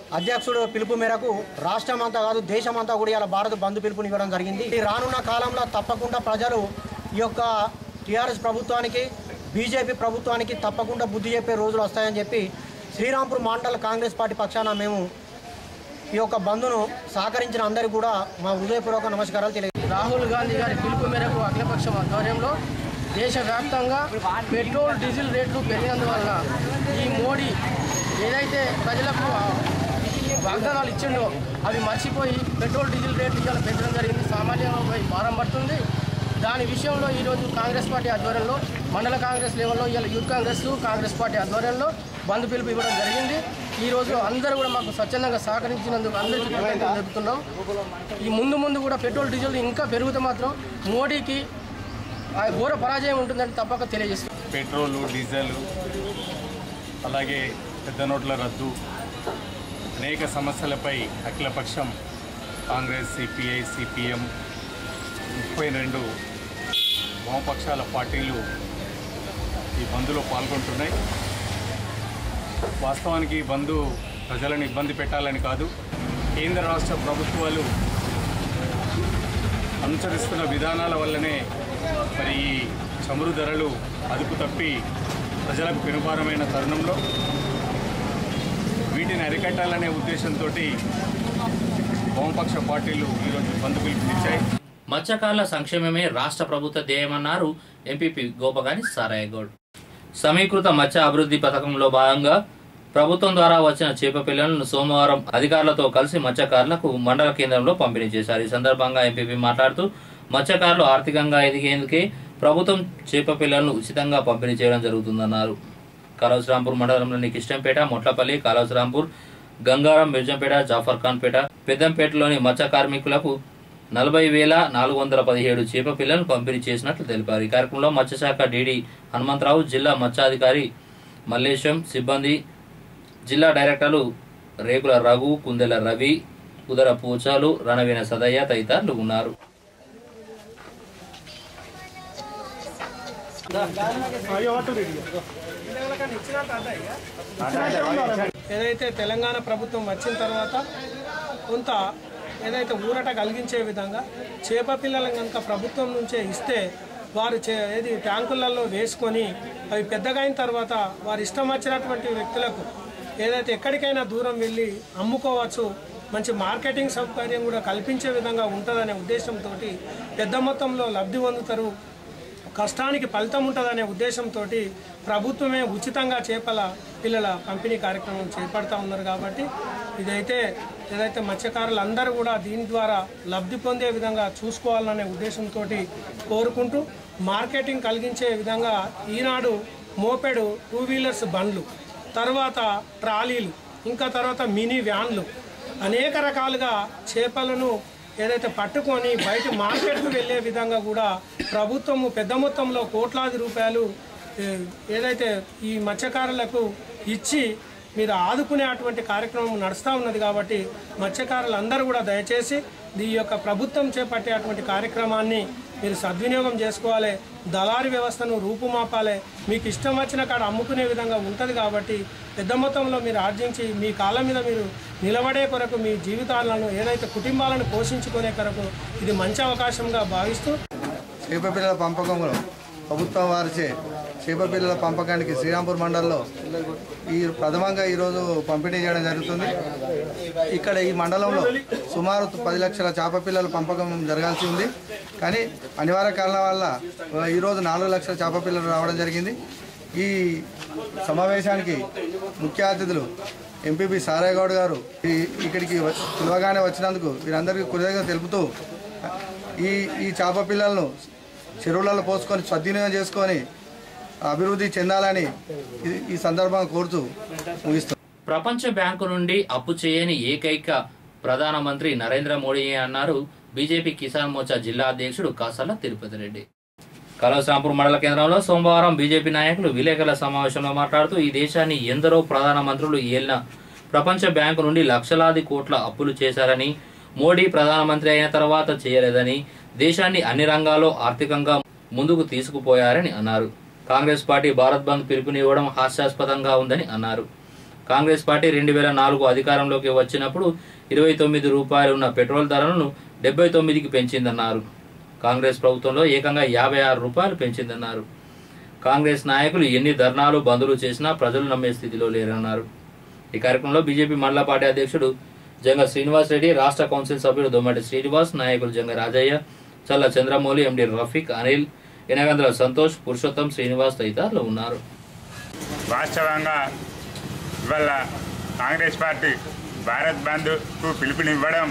అధ్యక్షుడు పిలుపు మేరకు రాష్ట్రం అంతా కాదు దేశమంతా కూడా ఇలా భారత్ బంద్ పిలుపునివ్వడం జరిగింది. ఈ రానున్న కాలంలో తప్పకుండా ప్రజలు ఈ యొక్క టీఆర్ఎస్ ప్రభుత్వానికి బీజేపీ ప్రభుత్వానికి తప్పకుండా బుద్ధి చెప్పే రోజులు వస్తాయని చెప్పి శ్రీరాంపూర్ మండల కాంగ్రెస్ పార్టీ పక్షాన మేము ఈ యొక్క బంద్ను సహకరించిన అందరికీ కూడా మా హృదయపూర్వక నమస్కారాలు తెలియజేస్తాం. రాహుల్ గాంధీ గారి పిలుపు మేరకు అఖిలపక్షం ఆధ్వర్యంలో దేశవ్యాప్తంగా పెట్రోల్ డీజిల్ రేట్లు పెరిగినందువల్ల ఈ మోడీ ఏదైతే ప్రజలకు వాగ్దానాలు ఇచ్చిండో అవి మర్చిపోయి పెట్రోల్ డీజిల్ రేట్లు ఇవాళ పెంచడం జరిగింది. సామాన్యంగా భారం పడుతుంది. దాని విషయంలో ఈరోజు కాంగ్రెస్ పార్టీ ఆధ్వర్యంలో మండల కాంగ్రెస్ లెవెల్లో ఇవాళ యూత్ కాంగ్రెస్ పార్టీ ఆధ్వర్యంలో బంద్ పిలుపు ఇవ్వడం జరిగింది. ఈరోజు అందరూ కూడా మాకు స్వచ్ఛందంగా సహకరించినందుకు అందరికీ కృతజ్ఞతలు తెలుపుతున్నాం. ఈ ముందు కూడా పెట్రోల్ డీజిల్ ఇంకా పెరిగితే మాత్రం మోడీకి ఘోర పరాజయం ఉంటుందని తప్పక తెలియజేస్తాం. పెట్రోల్ డీజిల్ అలాగే పెద్ద నోట్ల రద్దు అనేక సమస్యలపై అఖిలపక్షం కాంగ్రెస్, సిపిఐ, సిపిఎం 32 వామపక్షాల పార్టీలు ఈ బంద్లో పాల్గొంటున్నాయి. వాస్తవానికి ఈ బంద్ ప్రజలను ఇబ్బంది పెట్టాలని కాదు, కేంద్ర రాష్ట్ర ప్రభుత్వాలు అనుసరిస్తున్న విధానాల వల్లనే మరి ఈ చమురు ధరలు అదుపు తప్పి ప్రజలకు పెనుభారమైన తరుణంలో వీటిని అరికట్టాలనే ఉద్దేశంతో వామపక్ష పార్టీలు ఈరోజు బంద్ పిలుపునిచ్చాయి. మత్స్యకారుల సంక్షేమమే రాష్ట్ర ప్రభుత్వ ధ్యేయమన్నారు ఎంపీపీ గోపగాని సారాయగౌడ్. సమీకృత మత్స్య అభివృద్ధి పథకంలో భాగంగా ప్రభుత్వం ద్వారా వచ్చిన చేప పిల్లలను సోమవారం అధికారులతో కలిసి మత్స్యకారులకు మండల కేంద్రంలో పంపిణీ చేశారు. ఈ సందర్భంగా ఎంపీపీ మాట్లాడుతూ మత్స్యకారులు ఆర్థికంగా ఎదిగేందుకే ప్రభుత్వం చేప పిల్లలను ఉచితంగా పంపిణీ చేయడం జరుగుతుందన్నారు. కాళోశ్రాంపూర్ మండలంలోని కిష్టంపేట, మొట్లపల్లి, కాళోశ్రాంపూర్, గంగారం, మిర్జంపేట, జాఫర్ఖాన్పేట, పెద్దంపేటలోని మత్స్య కార్మికులకు 40,417 చేప పిల్లలను పంపిణీ చేసినట్లు తెలిపారు. ఈ కార్యక్రమంలో మత్స్యశాఖ డీడీ హనుమంతరావు, జిల్లా మత్స్యాధికారి మల్లేశం, సిబ్బంది, జిల్లా డైరెక్టర్లు రేకుల రఘు, కుందెల రవి, ఉదర పూచాలు, రణవీన సదయ్య తదితరులు ఉన్నారు. ఏదైతే తెలంగాణ ప్రభుత్వం వచ్చిన తర్వాత కొంత ఏదైతే ఊరట కలిగించే విధంగా చేప పిల్లలను కనుక ప్రభుత్వం నుంచే ఇస్తే వారు ఏది ట్యాంకులలో వేసుకొని అవి పెద్దగా అయిన తర్వాత వారు ఇష్టం వచ్చినటువంటి వ్యక్తులకు ఏదైతే ఎక్కడికైనా దూరం వెళ్ళి అమ్ముకోవచ్చు, మంచి మార్కెటింగ్ సౌకర్యం కూడా కల్పించే విధంగా ఉంటుందనే ఉద్దేశంతో పెద్ద మొత్తంలో లబ్ధి పొందుతారు, కష్టానికి ఫలితం ఉంటుందనే ఉద్దేశంతో ప్రభుత్వమే ఉచితంగా చేపల పిల్లల పంపిణీ కార్యక్రమం చేపడతా ఉన్నారు. కాబట్టి ఇదైతే ఏదైతే మత్స్యకారులందరూ కూడా దీని ద్వారా లబ్ధి పొందే విధంగా చూసుకోవాలనే ఉద్దేశంతో కోరుకుంటూ మార్కెటింగ్ కలిగించే విధంగా ఈనాడు మోపెడు 2 వీలర్స్ బండ్లు, తర్వాత ట్రాలీలు, ఇంకా తర్వాత మినీ వ్యాన్లు అనేక రకాలుగా చేపలను ఏదైతే పట్టుకొని బయట మార్కెట్కు వెళ్ళే విధంగా కూడా ప్రభుత్వము పెద్ద మొత్తంలో కోట్లాది రూపాయలు ఏదైతే ఈ మత్స్యకారులకు ఇచ్చి మీరు ఆదుకునేటువంటి కార్యక్రమం నడుస్తూ ఉన్నది. కాబట్టి మత్స్యకారులందరూ కూడా దయచేసి ఈ యొక్క ప్రభుత్వం చేపట్టేటువంటి కార్యక్రమాన్ని మీరు సద్వినియోగం చేసుకోవాలి, దళారీ వ్యవస్థను రూపుమాపాలి, మీకు ఇష్టం వచ్చిన కాడ అమ్ముకునే విధంగా ఉంటుంది. కాబట్టి పెద్ద మొత్తంలో మీరు ఆర్జించి మీ కాళ్ళ మీద మీరు నిలబడే కొరకు మీ జీవితాలను ఏదైతే కుటుంబాలను పోషించుకునే కొరకు ఇది మంచి అవకాశంగా భావిస్తూ చేప పిల్లల పంపకంలో ప్రభుత్వం వారిచే చేప పిల్లల పంపకానికి శ్రీరాంపూర్ మండలంలో ప్రథమంగా ఈరోజు పంపిణీ చేయడం జరుగుతుంది. ఇక్కడ ఈ మండలంలో సుమారు 10 లక్షల చేప పిల్లల పంపకం జరగాల్సి ఉంది. కానీ అనివార్య కారణాల వల్ల ఈరోజు 4 లక్షల చేప పిల్లలు రావడం జరిగింది. ఈ సమావేశానికి ముఖ్య అతిథులు ఎంపీపీ సారాయగౌడ్ గారు ఇక్కడికి పిలవగానే వచ్చినందుకు వీరందరికీ కృతజ్ఞత తెలుపుతూ ఈ చేప పిల్లలను చెరువులలో పోసుకొని సద్వినియోగం చేసుకొని అభివృద్ధి చెందాలని ఈ సందర్భంగా కోరుతూ ముగిస్తాం. ప్రపంచ బ్యాంకు నుండి అప్పు చేయని ఏకైక ప్రధానమంత్రి నరేంద్ర మోడీ అన్నారు బీజేపీ కిసాన్ మోర్చా జిల్లా అధ్యక్షుడు కాసర్ల తిరుపతి రెడ్డి. కాళోశ్రాంపూర్ మండల కేంద్రంలో సోమవారం బీజేపీ నాయకులు విలేకరుల సమావేశంలో మాట్లాడుతూ ఈ దేశాన్ని ఎందరో ప్రధానమంత్రులు ఏలిన ప్రపంచ బ్యాంకు నుండి లక్షలాది కోట్ల అప్పులు చేశారని, మోడీ ప్రధానమంత్రి అయిన తర్వాత చేయలేదని, దేశాన్ని అన్ని రంగాల్లో ఆర్థికంగా ముందుకు తీసుకుపోయారని అన్నారు. కాంగ్రెస్ పార్టీ భారత్ బంద్ పిలుపునివ్వడం హాస్యాస్పదంగా ఉందని అన్నారు. కాంగ్రెస్ పార్టీ 2004 అధికారంలోకి వచ్చినప్పుడు 29 రూపాయలు ఉన్న పెట్రోల్ ధరలను 79కి పెంచిందన్నారు. కాంగ్రెస్ ప్రభుత్వంలో ఏకంగా 56 రూపాయలు పెంచిందన్నారు. కాంగ్రెస్ నాయకులు ఎన్ని ధర్నాలు బందులు చేసినా ప్రజలు నమ్మే స్థితిలో లేరన్నారు. ఈ కార్యక్రమంలో బీజేపీ మండల పార్టీ అధ్యక్షుడు జంగ శ్రీనివాస్ రెడ్డి, రాష్ట్ర కౌన్సిల్ సభ్యుడు దొమ్మటి శ్రీనివాస్, నాయకులు జంగ రాజయ్య, చల్ల చంద్రమౌళి, ఎండి రఫీక్, అనిల్, ఎనగందుల సంతోష్, పురుషోత్తం, శ్రీనివాస్ తదితరులు ఉన్నారు. వాస్తవంగా ఇవాళ కాంగ్రెస్ పార్టీ భారత్ బంద్కు పిలుపునివ్వడం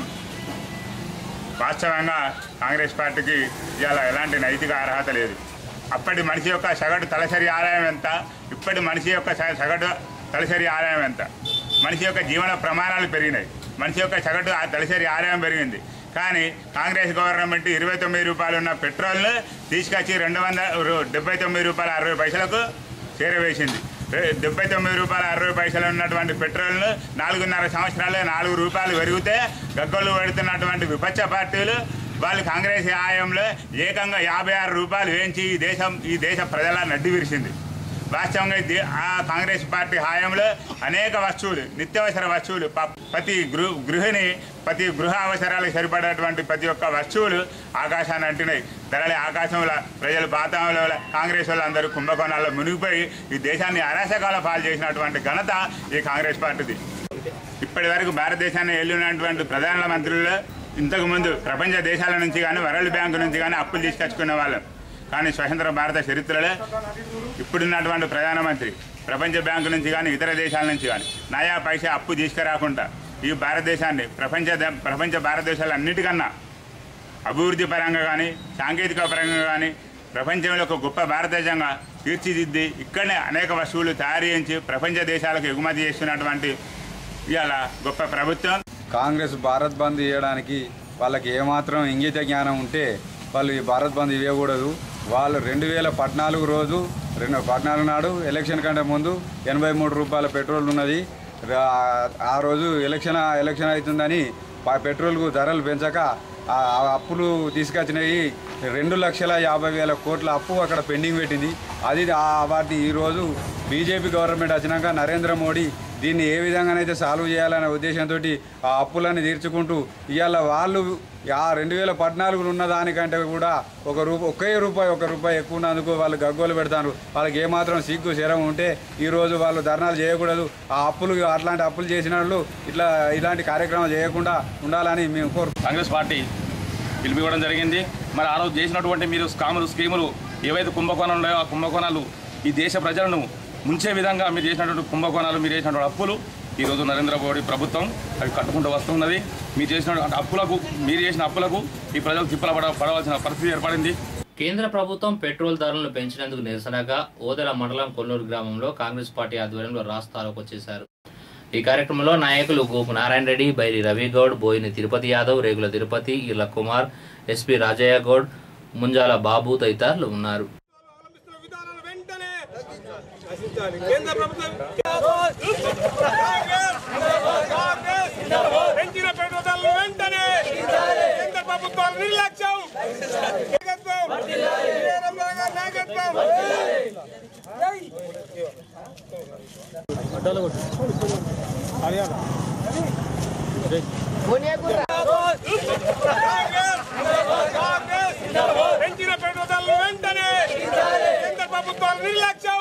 వాస్తవంగా కాంగ్రెస్ పార్టీకి ఇవాళ ఎలాంటి నైతిక అర్హత లేదు. అప్పటి మనిషి యొక్క సగటు తలసరి ఆదాయం ఎంత, ఇప్పటి మనిషి యొక్క సగటు తలసరి ఆదాయం ఎంత? మనిషి యొక్క జీవన ప్రమాణాలు పెరిగినాయి, మనిషి యొక్క సగటు తలసరి ఆదాయం పెరిగింది. కానీ కాంగ్రెస్ గవర్నమెంట్ 29 రూపాయలు ఉన్న పెట్రోల్ను తీసుకొచ్చి 279 రూపాయల 60 పైసలకు చేరవేసింది. 79 రూపాయల 60 పైసలు ఉన్నటువంటి పెట్రోల్ను 4.5 సంవత్సరాలు 4 రూపాయలు పెరిగితే గగ్గోలు పెడుతున్నటువంటి విపక్ష పార్టీలు వాళ్ళు కాంగ్రెస్ హయాంలో ఏకంగా 56 రూపాయలు వేయించి ఈ దేశ ప్రజల నడ్డి విరిసింది. వాస్తవంగా ఆ కాంగ్రెస్ పార్టీ హయాంలో అనేక వస్తువులు, నిత్యావసర వస్తువులు, ప్రతి గృహ అవసరాలకు సరిపడేటువంటి ప్రతి ఒక్క వస్తువులు ఆకాశాన్ని అంటున్నాయి. ధరలి ఆకాశంలో ప్రజలు పాతంలో కాంగ్రెస్ వాళ్ళు అందరూ కుంభకోణాల్లో మునిగిపోయి ఈ దేశాన్ని అరాచకాల పాలు చేసినటువంటి ఘనత ఈ కాంగ్రెస్ పార్టీది. ఇప్పటి వరకు భారతదేశాన్ని వెళ్ళినటువంటి ప్రధానమంత్రులు ఇంతకుముందు ప్రపంచ దేశాల నుంచి కానీ వరల్డ్ బ్యాంకు నుంచి కానీ అప్పులు తీసుకొచ్చుకునే వాళ్ళం. కానీ స్వతంత్ర భారత చరిత్రలో ఇప్పుడున్నటువంటి ప్రధానమంత్రి ప్రపంచ బ్యాంకు నుంచి కానీ ఇతర దేశాల నుంచి కానీ నయా పైసా అప్పు తీసుకురాకుండా ఈ భారతదేశాన్ని ప్రపంచ భారతదేశాలన్నిటికన్నా అభివృద్ధి పరంగా కానీ సాంకేతిక పరంగా కానీ ప్రపంచంలో ఒక గొప్ప భారతదేశంగా తీర్చిదిద్ది ఇక్కడనే అనేక వస్తువులు తయారు చేయించి ప్రపంచ దేశాలకు ఎగుమతి చేస్తున్నటువంటి ఇవాళ గొప్ప ప్రభుత్వం. కాంగ్రెస్ భారత్ బంద్ చేయడానికి వాళ్ళకి ఏమాత్రం ఇంగిత జ్ఞానం ఉంటే వాళ్ళు ఈ భారత్ బంద్ ఇవ్వకూడదు. వాళ్ళు 2014 రోజు 2014 నాడు ఎలక్షన్ కంటే ముందు 83 రూపాయల పెట్రోల్ ఉన్నది. ఆ రోజు ఎలక్షన్ అవుతుందని పెట్రోల్కు ధరలు పెంచక అప్పులు తీసుకొచ్చినాయి. 2,50,000 కోట్ల అప్పు అక్కడ పెండింగ్ పెట్టింది. వాటిని ఈరోజు బీజేపీ గవర్నమెంట్ వచ్చినాక నరేంద్ర మోడీ దీన్ని ఏ విధంగానైతే సాల్వ్ చేయాలనే ఉద్దేశంతో ఆ అప్పులన్నీ తీర్చుకుంటూ ఇవాళ వాళ్ళు 2014 ఉన్న దానికంటే కూడా ఒకే రూపాయి ఎక్కువ ఉన్నందుకు వాళ్ళు గగ్గోలు పెడతారు. వాళ్ళకి ఏమాత్రం సిగ్గు శరం ఉంటే ఈరోజు వాళ్ళు ధర్నాలు చేయకూడదు. అట్లాంటి అప్పులు చేసిన వాళ్ళు ఇలాంటి కార్యక్రమాలు చేయకుండా ఉండాలని మేము కోరుకుంటున్నాం. కాంగ్రెస్ పార్టీ పిలిపివ్వడం జరిగింది. మరి ఆ రోజు చేసినటువంటి మీరు స్కీములు ఏవైతే కుంభకోణాలు ఉన్నాయో ఆ కుంభకోణాలు ఈ దేశ ప్రజలను ముంచే విధంగా మీరు చేసినటువంటి కుంభకోణాలు, మీరు చేసినటువంటి అప్పులు ఈరోజు నరేంద్ర మోడీ ప్రభుత్వం అవి కట్టుకుంటూ వస్తున్నది. మీరు చేసిన అప్పులకు ఈ ప్రజలు తిప్పల పడవలసిన పరిస్థితి ఏర్పడింది. కేంద్ర ప్రభుత్వం పెట్రోల్ ధరలను పెంచినందుకు నిరసనగా ఓదెల మండలం కొల్లూరు గ్రామంలో కాంగ్రెస్ పార్టీ ఆధ్వర్యంలో రాస్తారోకో చేశారు. ఈ కార్యక్రమంలో నాయకులు గోపు నారాయణ రెడ్డి, బైరి రవిగౌడ్, బోయిని తిరుపతి యాదవ్, రేగుల తిరుపతి, ఇర్ల కుమార్, ఎస్పీ రాజయ్య గౌడ్, ముంజాల బాబు తదితరులు ఉన్నారు. కేంద్ర ప్రభుత్వం పెంచిన పెట్రోల్ ధరలు వెంటనే కేంద్ర ప్రభుత్వాల నిర్లక్ష్యం నాయకత్వం పెంచిన పెట్రోల్ ధరలు వెంటనే కేంద్ర ప్రభుత్వాల నిర్లక్ష్యం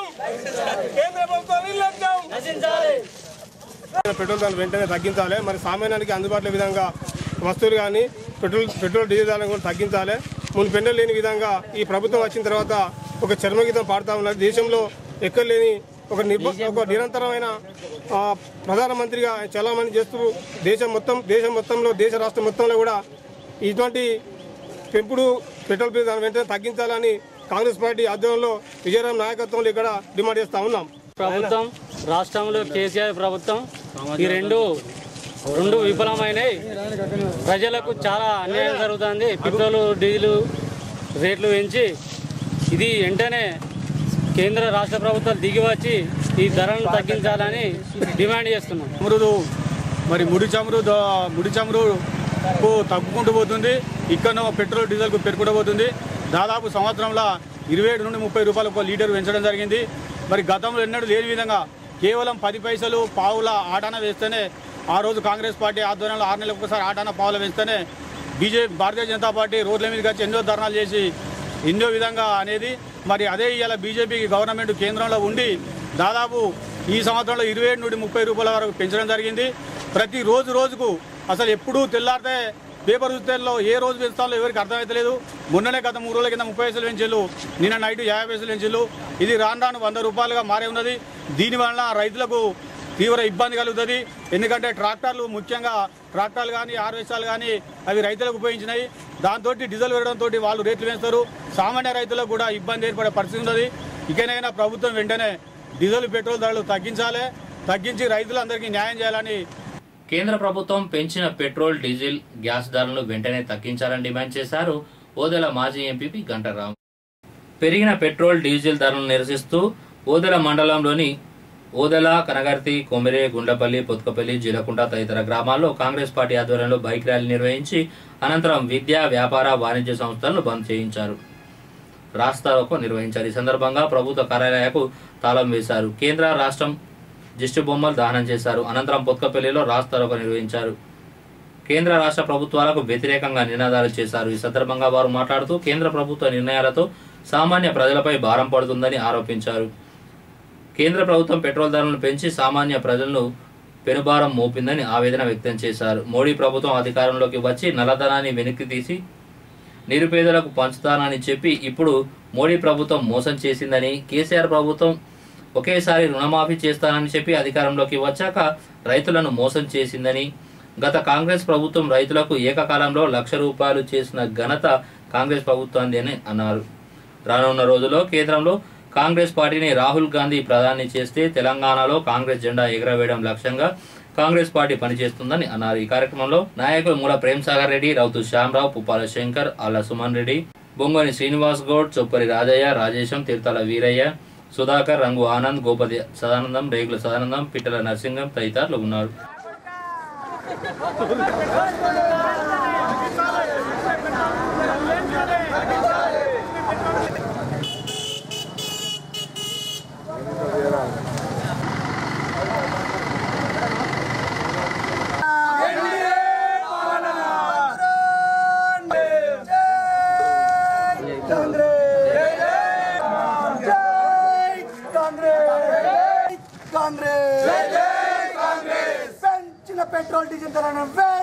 పెట్రోల్ ధరలు వెంటనే తగ్గించాలి. మరి సామాన్యానికి అందుబాటులో విధంగా వస్తువులు కానీ పెట్రోల్ డీజిల్ ధరలు కూడా తగ్గించాలి. ముందు పెండలు లేని విధంగా ఈ ప్రభుత్వం వచ్చిన తర్వాత ఒక చర్మగీతం పాడుతూ ఉన్నది. దేశంలో ఎక్కడ లేని ఒక నిరంతరమైన ప్రధానమంత్రిగా చలామణి చేస్తూ దేశం మొత్తంలో దేశ రాష్ట్రం మొత్తంలో కూడా ఇటువంటి పెంపుడు పెట్రోల్ ధరలు వెంటనే తగ్గించాలని కాంగ్రెస్ పార్టీ ఆధ్వర్యంలో విజయరాం నాయకత్వంలో ఇక్కడ డిమాండ్ చేస్తూ ఉన్నాం. ప్రభుత్వం రాష్ట్రంలో కేసీఆర్ ప్రభుత్వం ఈ రెండు విఫలమైనవి. ప్రజలకు చాలా అన్యాయం జరుగుతుంది. పెట్రోల్ డీజిల్ రేట్లు పెంచి ఇది వెంటనే కేంద్ర రాష్ట్ర ప్రభుత్వాలు దిగి వచ్చి ఈ ధరలను తగ్గించాలని డిమాండ్ చేస్తున్నాం. మరి ముడి చమురు తగ్గుకుంటూ పోతుంది. ఇక్కడ పెట్రోల్ డీజిల్కు పెరుగుకుంటూ పోతుంది. దాదాపు సంవత్సరంలో 27 నుండి 30 రూపాయలు ఒక లీటర్ పెంచడం జరిగింది. మరి గతంలో ఎన్నడూ లేని విధంగా కేవలం 10 పైసలు పావుల ఆటాన వేస్తేనే ఆ రోజు కాంగ్రెస్ పార్టీ ఆధ్వర్యంలో 6 నెలలకు ఒకసారి ఆటాన పావుల వేస్తేనే భారతీయ జనతా పార్టీ రోడ్ల మీదకి వచ్చి ఎన్నో ధర్నాలు చేసి ఎన్నో విధంగా అనేది మరి అదే ఇవాళ బీజేపీ గవర్నమెంట్ కేంద్రంలో ఉండి దాదాపు ఈ సంవత్సరంలో 27 నుండి 30 రూపాయల వరకు పెంచడం జరిగింది. ప్రతి రోజుకు అసలు ఎప్పుడూ తెల్లారితే పేపర్ చూస్తేలో ఏ రోజు పెంచుతాలో ఎవరికి అర్థమవుతలేదు. మొన్ననే గత 3 రోజుల కింద 30 పైసలు పెంచిళ్ళు, నిన్న నైట్ 50 పైసలు పెంచిళ్ళు. ఇది రాను 100 రూపాయలుగా మారే ఉన్నది. దీనివల్ల రైతులకు తీవ్ర ఇబ్బంది కలుగుతుంది. ఎందుకంటే ట్రాక్టర్లు ముఖ్యంగా ట్రాక్టర్లు కానీ హార్వెస్టర్లు కానీ అవి రైతులకు ఉపయోగించినాయి. దాంతో డీజిల్ పెరగడంతో వాళ్ళు రేట్లు పెంచుతారు. సామాన్య రైతులకు కూడా ఇబ్బంది ఏర్పడే పరిస్థితి ఉన్నది. ఇకనైనా ప్రభుత్వం వెంటనే డీజిల్ పెట్రోల్ ధరలు తగ్గించి రైతులందరికీ న్యాయం చేయాలని కేంద్ర ప్రభుత్వం పెంచిన పెట్రోల్ డీజిల్ గ్యాస్ ధరలను వెంటనే తగ్గించాలని డిమాండ్ చేశారు ఓదెల మాజీ ఎంపీ గంటారాం. పెరిగిన పెట్రోల్ డీజిల్ ధరలను నిరసిస్తూ ఓదెల మండలంలోని ఓదెల, కనగర్తి, కొమిరే, గుండ్లపల్లి, పొత్తుకపల్లి, జీలకుంట తదితర గ్రామాల్లో కాంగ్రెస్ పార్టీ ఆధ్వర్యంలో బైక్ ర్యాలీ నిర్వహించి అనంతరం విద్యా, వ్యాపార, వాణిజ్య సంస్థలను బంద్ చేయించారు. రాస్తారోకో నిర్వహించారు. ఈ సందర్భంగా ప్రభుత్వ కార్యాలయాలకు తాళం వేశారు. కేంద్ర, రాష్ట్రం దిష్టి బొమ్మలు దహనం చేశారు. అనంతరం పొత్తుకపల్లిలో రాస్తారోకో నిర్వహించారు. కేంద్ర, రాష్ట్ర ప్రభుత్వాలకు వ్యతిరేకంగా నినాదాలు చేశారు. ఈ సందర్భంగా వారు మాట్లాడుతూ కేంద్ర ప్రభుత్వ నిర్ణయాలతో సామాన్య ప్రజలపై భారం పడుతుందని ఆరోపించారు. కేంద్ర ప్రభుత్వం పెట్రోల్ ధరలను పెంచి సామాన్య ప్రజలను పెనుభారం మోపిందని ఆవేదన వ్యక్తం చేశారు. మోడీ ప్రభుత్వం అధికారంలోకి వచ్చి నల్లధనాన్ని వెనక్కి తీసి నిరుపేదలకు పంచుతానని చెప్పి ఇప్పుడు మోడీ ప్రభుత్వం మోసం చేసిందని, కేసీఆర్ ప్రభుత్వం ఒకేసారి రుణమాఫీ చేస్తానని చెప్పి అధికారంలోకి వచ్చాక రైతులను మోసం చేసిందని, గత కాంగ్రెస్ ప్రభుత్వం రైతులకు ఏకకాలంలో ₹1,00,000 చేసిన ఘనత కాంగ్రెస్ ప్రభుత్వాన్ని అని అన్నారు. రానున్న రోజుల్లో కేంద్రంలో కాంగ్రెస్ పార్టీని రాహుల్ గాంధీ ప్రధాని చేస్తే తెలంగాణలో కాంగ్రెస్ జెండా ఎగరవేయడం లక్ష్యంగా కాంగ్రెస్ పార్టీ పనిచేస్తుందని అన్నారు. ఈ కార్యక్రమంలో నాయకులు మూల ప్రేమ్సాగర్ రెడ్డి, రౌతు శ్యామరావు, పుప్పాల శంకర్, ఆళ్ల సుమన్ రెడ్డి, బొంగోని శ్రీనివాస్ గౌడ్, చొప్పరి రాజయ్య, రాజేశం, తీర్థాల వీరయ్య, సుధాకర్, రంగు ఆనంద్, గోపతి సదానందం, రేగుల సదానందం, పిట్టల నరసింగం తదితరులు ఉన్నారు. పెట్రోల్ డీజిల్ ధరలను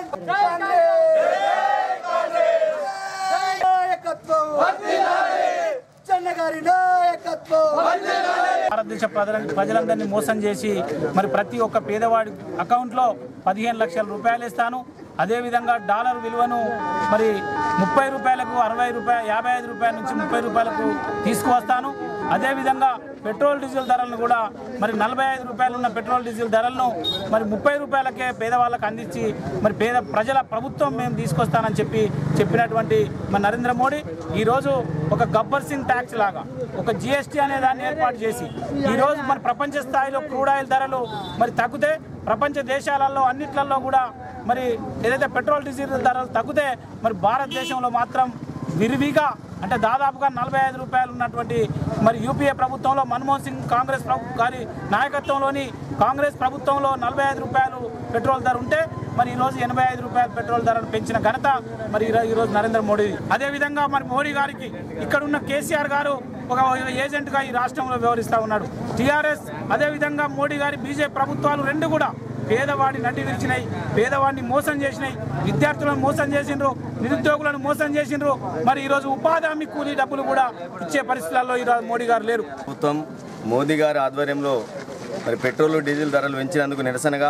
భారతదేశ ప్రజలందరినీ మోసం చేసి మరి ప్రతి ఒక్క పేదవాడి అకౌంట్లో 15 లక్షల రూపాయలు ఇస్తాను, అదేవిధంగా డాలర్ విలువను మరి 30 రూపాయలకు, 60 రూపాయలు, 55 రూపాయల నుంచి 30 రూపాయలకు తీసుకువస్తాను. అదేవిధంగా పెట్రోల్ డీజిల్ ధరలను కూడా మరి 45 రూపాయలు ఉన్న పెట్రోల్ డీజిల్ ధరలను మరి 30 రూపాయలకే పేదవాళ్ళకు అందించి మరి పేద ప్రజల ప్రభుత్వం మేము తీసుకొస్తానని చెప్పినటువంటి మన నరేంద్ర మోడీ ఈరోజు ఒక గబ్బర్ సింగ్ ట్యాక్స్ లాగా ఒక జిఎస్టీ అనే దాన్ని ఏర్పాటు చేసి ఈరోజు మరి ప్రపంచ స్థాయిలో క్రూడ్ ఆయిల్ ధరలు మరి తగ్గితే ప్రపంచ దేశాలలో అన్నిట్లలో కూడా మరి ఏదైతే పెట్రోల్ డీజిల్ ధరలు తగ్గితే మరి భారతదేశంలో మాత్రం విరివిగా అంటే దాదాపుగా 45 రూపాయలు ఉన్నటువంటి మరి యూపీఏ ప్రభుత్వంలో మన్మోహన్ సింగ్ కాంగ్రెస్ గారి నాయకత్వంలోని కాంగ్రెస్ ప్రభుత్వంలో 45 రూపాయలు పెట్రోల్ ధర ఉంటే మరి ఈరోజు 85 రూపాయలు పెట్రోల్ ధరను పెంచిన ఘనత మరి ఈరోజు నరేంద్ర మోడీ. అదేవిధంగా మరి మోడీ గారికి ఇక్కడున్న కేసీఆర్ గారు ఒక ఏజెంట్గా ఈ రాష్ట్రంలో వ్యవహరిస్తూ ఉన్నాడు. టీఆర్ఎస్ అదేవిధంగా మోడీ గారి బీజేపీ ప్రభుత్వాలు రెండు కూడా పేదవాడిని నడ్డి విరిచినాయి, పేదవాడిని మోసం చేసినాయి, విద్యార్థులను మోసం చేసిండ్రు, నిరుద్యోగులను మోసం చేసిండ్రు. మరి ఈరోజు ఉపాధి హామీ కూలీ డబ్బులు కూడా ఇచ్చే పరిస్థితుల్లో ఈరోజు మోడీ గారు లేరు. ప్రభుత్వం మోదీ గారి ఆధ్వర్యంలో మరి పెట్రోల్ డీజిల్ ధరలు పెంచినందుకు నిరసనగా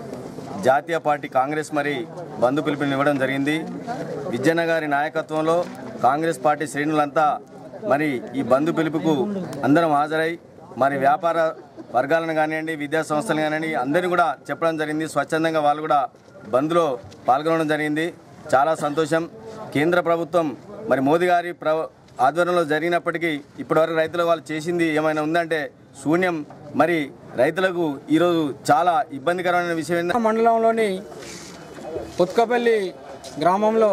జాతీయ పార్టీ కాంగ్రెస్ మరి బంద్ పిలుపునివ్వడం జరిగింది. విజయన్న గారి నాయకత్వంలో కాంగ్రెస్ పార్టీ శ్రేణులంతా మరి ఈ బంద్ పిలుపుకు అందరం హాజరై మరి వ్యాపార వర్గాలను కానివ్వండి, విద్యా సంస్థలు కానివ్వండి అందరినీ కూడా చెప్పడం జరిగింది. స్వచ్ఛందంగా వాళ్ళు కూడా బంద్లో పాల్గొనడం జరిగింది. చాలా సంతోషం. కేంద్ర ప్రభుత్వం మరి మోదీ గారి ఆధ్వర్యంలో జరిగినప్పటికీ ఇప్పటివరకు రైతులకు వాళ్ళు చేసింది ఏమైనా ఉందంటే శూన్యం. మరి రైతులకు ఈరోజు చాలా ఇబ్బందికరమైన విషయం. మండలంలోని పొత్తుకపల్లి గ్రామంలో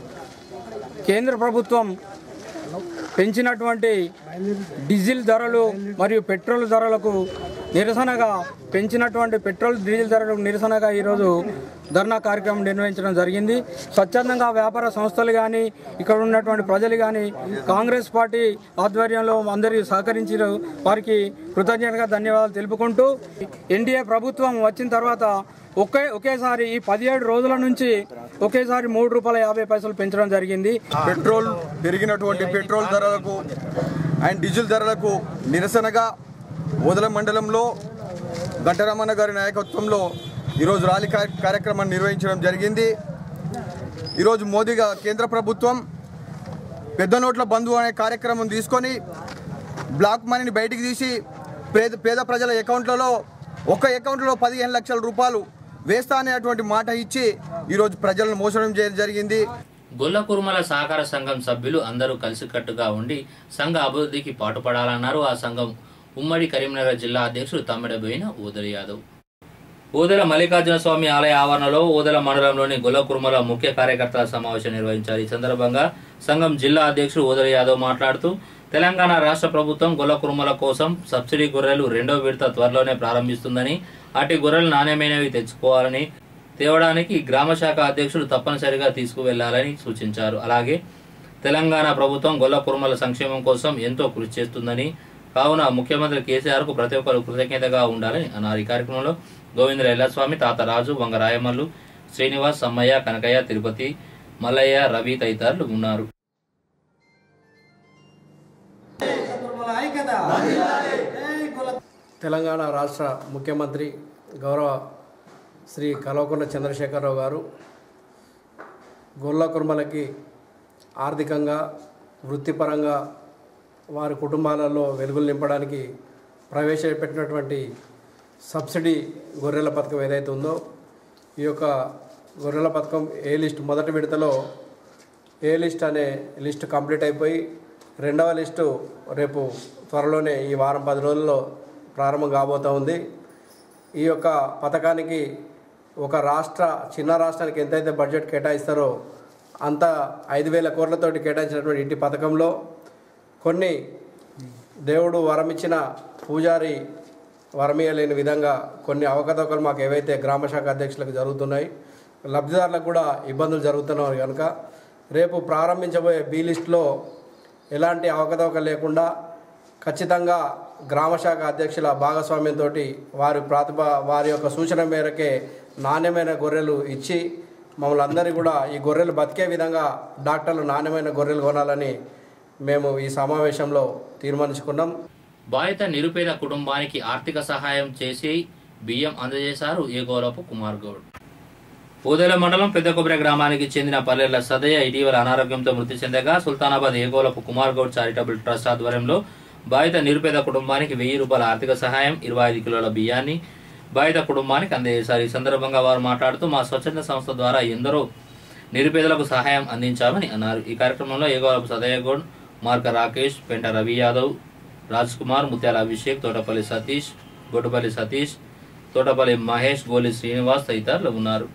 కేంద్ర ప్రభుత్వం పెంచినటువంటి డీజిల్ ధరలు మరియు పెట్రోల్ ధరలకు నిరసనగా పెంచినటువంటి పెట్రోల్ డీజిల్ ధరలకు నిరసనగా ఈరోజు ధర్నా కార్యక్రమం నిర్వహించడం జరిగింది. స్వచ్ఛందంగా వ్యాపార సంస్థలు కానీ ఇక్కడ ఉన్నటువంటి ప్రజలు కానీ కాంగ్రెస్ పార్టీ ఆధ్వర్యంలో అందరికీ సహకరించారు. వారికి కృతజ్ఞతగా ధన్యవాదాలు తెలుపుకుంటూ ఎన్డీఏ ప్రభుత్వం వచ్చిన తర్వాత ఒకేసారి ఈ 17 రోజుల నుంచి ఒకేసారి ₹3.50 పెంచడం జరిగింది. పెట్రోల్ పెరిగినటువంటి పెట్రోల్ ధరలకు అండ్ డీజిల్ ధరలకు నిరసనగా ఓదెల మండలంలో గంటరమణ గారి నాయకత్వంలో ఈరోజు ర్యాలీ కార్యక్రమాన్ని నిర్వహించడం జరిగింది. ఈరోజు మోదీగా కేంద్ర ప్రభుత్వం పెద్ద నోట్ల బంధు అనే కార్యక్రమం తీసుకొని బ్లాక్ మనీని బయటికి తీసి పేద ప్రజల అకౌంట్లలో ఒక అకౌంట్లో 15 లక్షల రూపాయలు వేస్తా అనేటువంటి మాట ఇచ్చి ఈరోజు ప్రజలను మోసడం జరిగింది. గొల్ల కురుమల సహకార సంఘం సభ్యులు అందరూ కలిసికట్టుగా ఉండి సంఘ అభివృద్ధికి పాటుపడాలన్నారు. ఆ సంఘం ఉమ్మడి కరీంనగర్ జిల్లా అధ్యక్షుడు తమ్మిడబోయిన ఓదెల యాదవ్. ఓదెల మల్లికార్జున స్వామి ఆలయ ఆవరణలో ఓదెల మండలంలోని గొల్ల కురుమల ముఖ్య కార్యకర్తల సమావేశం నిర్వహించారు. ఈ సందర్భంగా సంఘం జిల్లా అధ్యక్షుడు ఓదెల యాదవ్ మాట్లాడుతూ తెలంగాణ రాష్ట్ర ప్రభుత్వం గొల్ల కురుమల కోసం సబ్సిడీ గొర్రెలు 2వ విడత త్వరలోనే ప్రారంభిస్తుందని, అటు గొర్రెలు నాణ్యమైనవి తెచ్చుకోవాలని, తేవడానికి గ్రామ శాఖ అధ్యక్షుడు తప్పనిసరిగా తీసుకువెళ్లాలని సూచించారు. అలాగే తెలంగాణ ప్రభుత్వం గొల్ల కురుమల సంక్షేమం కోసం ఎంతో కృషి చేస్తుందని, కావున ముఖ్యమంత్రి కేసీఆర్ కు ప్రతి ఒక్కరు కృతజ్ఞతగా ఉండాలని అన్నారు. ఈ కార్యక్రమంలో గోవిందర ఎల్లస్వామి, తాతరాజు, వంగరాయమల్లు, శ్రీనివాస్, సమ్మయ్య, కనకయ్య, తిరుపతి, మల్లయ్య, రవి తదితరులు ఉన్నారు. తెలంగాణ రాష్ట్ర ముఖ్యమంత్రి గౌరవ శ్రీ కల్వకుంట్ల చంద్రశేఖరరావు గారు గొల్ల కురుమలకి ఆర్థికంగా వృత్తిపరంగా వారి కుటుంబాలలో వెలుగులు నింపడానికి ప్రవేశపెట్టినటువంటి సబ్సిడీ గొర్రెల పథకం ఏదైతే ఉందో, ఈ యొక్క గొర్రెల పథకం ఏ లిస్ట్ మొదటి విడతలో ఏ లిస్ట్ అనే లిస్ట్ కంప్లీట్ అయిపోయి 2వ లిస్టు రేపు త్వరలోనే ఈ వారం 10 రోజుల్లో ప్రారంభం కాబోతూ ఉంది. ఈ యొక్క పథకానికి ఒక చిన్న రాష్ట్రానికి ఎంతైతే బడ్జెట్ కేటాయిస్తారో అంత 5,000 కోట్లతోటి కేటాయించినటువంటి ఇంటి పథకంలో కొన్ని దేవుడు వరమిచ్చిన పూజారి వరమియలేని విధంగా కొన్ని అవకతవకలు మాకు ఏవైతే గ్రామశాఖ అధ్యక్షులకు జరుగుతున్నాయి, లబ్ధిదారులకు కూడా ఇబ్బందులు జరుగుతున్నాయి కనుక రేపు ప్రారంభించబోయే బీ లిస్టులో ఎలాంటి అవకతవకలు లేకుండా ఖచ్చితంగా గ్రామశాఖ అధ్యక్షుల భాగస్వామ్యంతో వారి యొక్క సూచన మేరకే నాణ్యమైన గొర్రెలు ఇచ్చి మమ్మల్ని అందరినీ కూడా ఈ గొర్రెలు బతికే విధంగా డాక్టర్లు నాణ్యమైన గొర్రెలు కొనాలని మేము ఈ సమావేశంలో తీర్మానించుకున్నాం. బాధిత నిరుపేద కుటుంబానికి ఆర్థిక సహాయం చేసి బియ్యం అందజేశారు ఏగోలపు కుమార్ గౌడ్. ఓదెల మండలం పెద్ద కొబ్బరి గ్రామానికి చెందిన పల్లెల సదయ్య ఇటీవల అనారోగ్యంతో మృతి చెందగా సుల్తానాబాద్ ఏగోలపు కుమార్ గౌడ్ చారిటబుల్ ట్రస్ట్ ఆధ్వర్యంలో బాధిత నిరుపేద కుటుంబానికి ₹1000 ఆర్థిక సహాయం, 25 కిలోల బియ్యాన్ని బాధిత కుటుంబానికి అందజేశారు. ఈ సందర్భంగా వారు మాట్లాడుతూ మా స్వచ్ఛంద సంస్థ ద్వారా ఎందరో నిరుపేదలకు సహాయం అందించామని అన్నారు. ఈ కార్యక్రమంలో ఏగోలపు సదయ్య గౌడ్, మార్క రాకేష్, పెంట రవి యాదవ్, రాజ్ కుమార్, ముత్యాల అభిషేక్, తోటపల్లి సతీష్, గొడ్డుపల్లి సతీష్, తోటపల్లి మహేష్, గోలి శ్రీనివాస్ తదితరులు ఉన్నారు.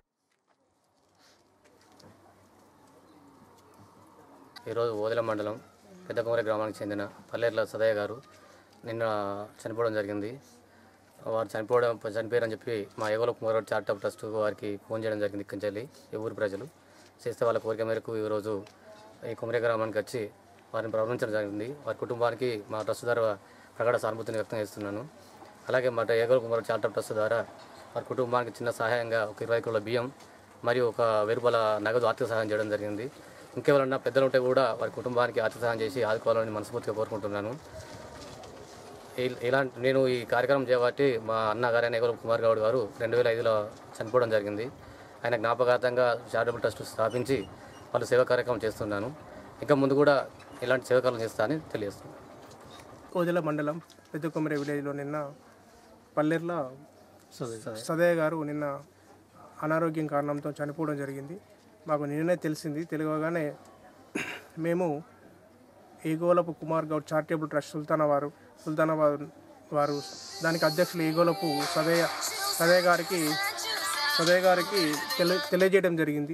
ఈరోజు ఓదెల మండలం పెద్ద కొమ్మరి గ్రామానికి చెందిన పల్లెర్ల సదయ్య గారు నిన్న చనిపోవడం జరిగింది. వారు చనిపోయారని చెప్పి మా ఏగోల కుమార్ చారిటబుల్ ట్రస్ట్ వారికి ఫోన్ చేయడం జరిగింది. ఇక్కడి నుంచి ఈ ఊరి ప్రజలు చేస్తే వాళ్ళ కోరిక మేరకు ఈరోజు ఈ కొమ్మరి గ్రామానికి వచ్చి వారిని ప్రారంభించడం జరిగింది. వారి కుటుంబానికి మా ట్రస్ట్ ద్వారా ప్రగాఢ సానుభూతిని వ్యక్తం చేస్తున్నాను. అలాగే మా ఏగోల కుమార్ చారిటబుల్ ట్రస్ట్ ద్వారా వారి కుటుంబానికి చిన్న సహాయంగా ఒక 20 కిలోల బియ్యం మరియు ఒక ₹1000 నగదు ఆర్థిక సహాయం చేయడం జరిగింది. ఇంకెవరన్నా పెద్దలు ఉంటే కూడా వారి కుటుంబానికి ఆర్థిక సహాయం చేసి ఆదుకోవాలని మనస్ఫూర్తిగా కోరుకుంటున్నాను. నేను ఈ కార్యక్రమం చేయబట్టి మా అన్నగారైన ఏగోల కుమార్ గౌడ్ గారు 2005లో చనిపోవడం జరిగింది. ఆయన జ్ఞాపకార్థంగా చారిటబుల్ ట్రస్ట్ స్థాపించి వాళ్ళు సేవా కార్యక్రమం చేస్తున్నాను. ఇంకా ముందు కూడా ఇలాంటి సేవా కార్యక్రమం చేస్తానని తెలియజేస్తున్నాను. ఓదెల మండలం పెద్ద కొమ్మరి విలేజ్లో నిన్న పల్లెర్ల సదయ్య గారు నిన్న అనారోగ్యం కారణంతో చనిపోవడం జరిగింది. మాకు నిన్ననే తెలియగానే మేము ఏగోలపు కుమార్ గౌడ్ చారిటబుల్ ట్రస్ట్ సుల్తానాబాద్ వారు దానికి అధ్యక్షులు ఏగోలపు సదయ్య గారికి తెలియజేయడం జరిగింది.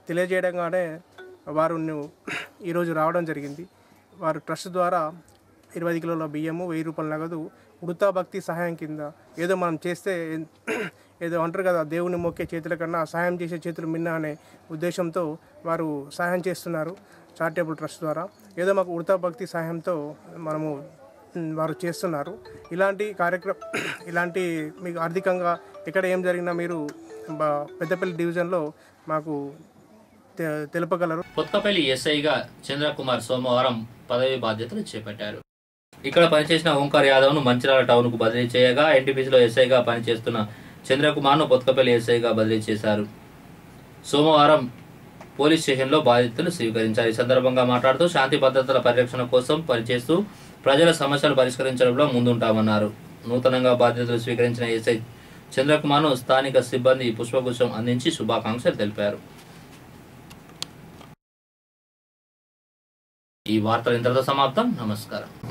తెలియజేయడంగానే వారు ఈరోజు రావడం జరిగింది. వారు ట్రస్ట్ ద్వారా 20 కిలోల బియ్యము 1000 రూపాయల నగదు ఉడతా భక్తి సహాయం కింద ఏదో మనం చేస్తే ఏదో అంటారు కదా, దేవుని మొక్కే చేతుల కన్నా సహాయం చేసే చేతులు మిన్న అనే ఉద్దేశంతో వారు సహాయం చేస్తున్నారు చారిటబుల్ ట్రస్ట్ ద్వారా. ఏదో మాకు ఉడతా భక్తి సహాయంతో మనము వారు చేస్తున్నారు. ఇలాంటి కార్యక్రమం ఇలాంటి మీకు ఆర్థికంగా ఎక్కడ ఏం జరిగినా మీరు పెద్దపల్లి డివిజన్లో మాకు తెలుపగలరు. కొత్తపల్లి ఎస్ఐగా చంద్రకుమార్ సోమవారం పదవి బాధ్యతలు చేపట్టారు. ఇక్కడ పనిచేసిన ఓంకార్ యాదవ్ను మంచిర్యాల టౌన్కు బదిలీ చేయగా ఎన్టీపీసీలో ఎస్ఐగా పనిచేస్తున్న చంద్రకుమార్ను కొత్తపల్లి ఎస్ఐగా బదిలీ చేశారు. సోమవారం పోలీస్ స్టేషన్లో బాధ్యతలు స్వీకరించారు. ఈ సందర్భంగా మాట్లాడుతూ శాంతి భద్రతల పరిరక్షణ కోసం పనిచేస్తూ ప్రజల సమస్యలు పరిష్కరించడంలో ముందుంటామన్నారు. నూతనంగా బాధ్యతలు స్వీకరించిన ఎస్ఐ చంద్రకుమార్ను స్థానిక సిబ్బంది పుష్పగుచ్చం అందించి శుభాకాంక్షలు తెలిపారు. ఈ వార్తలు ఇంతటితో సమాప్తం. నమస్కారం.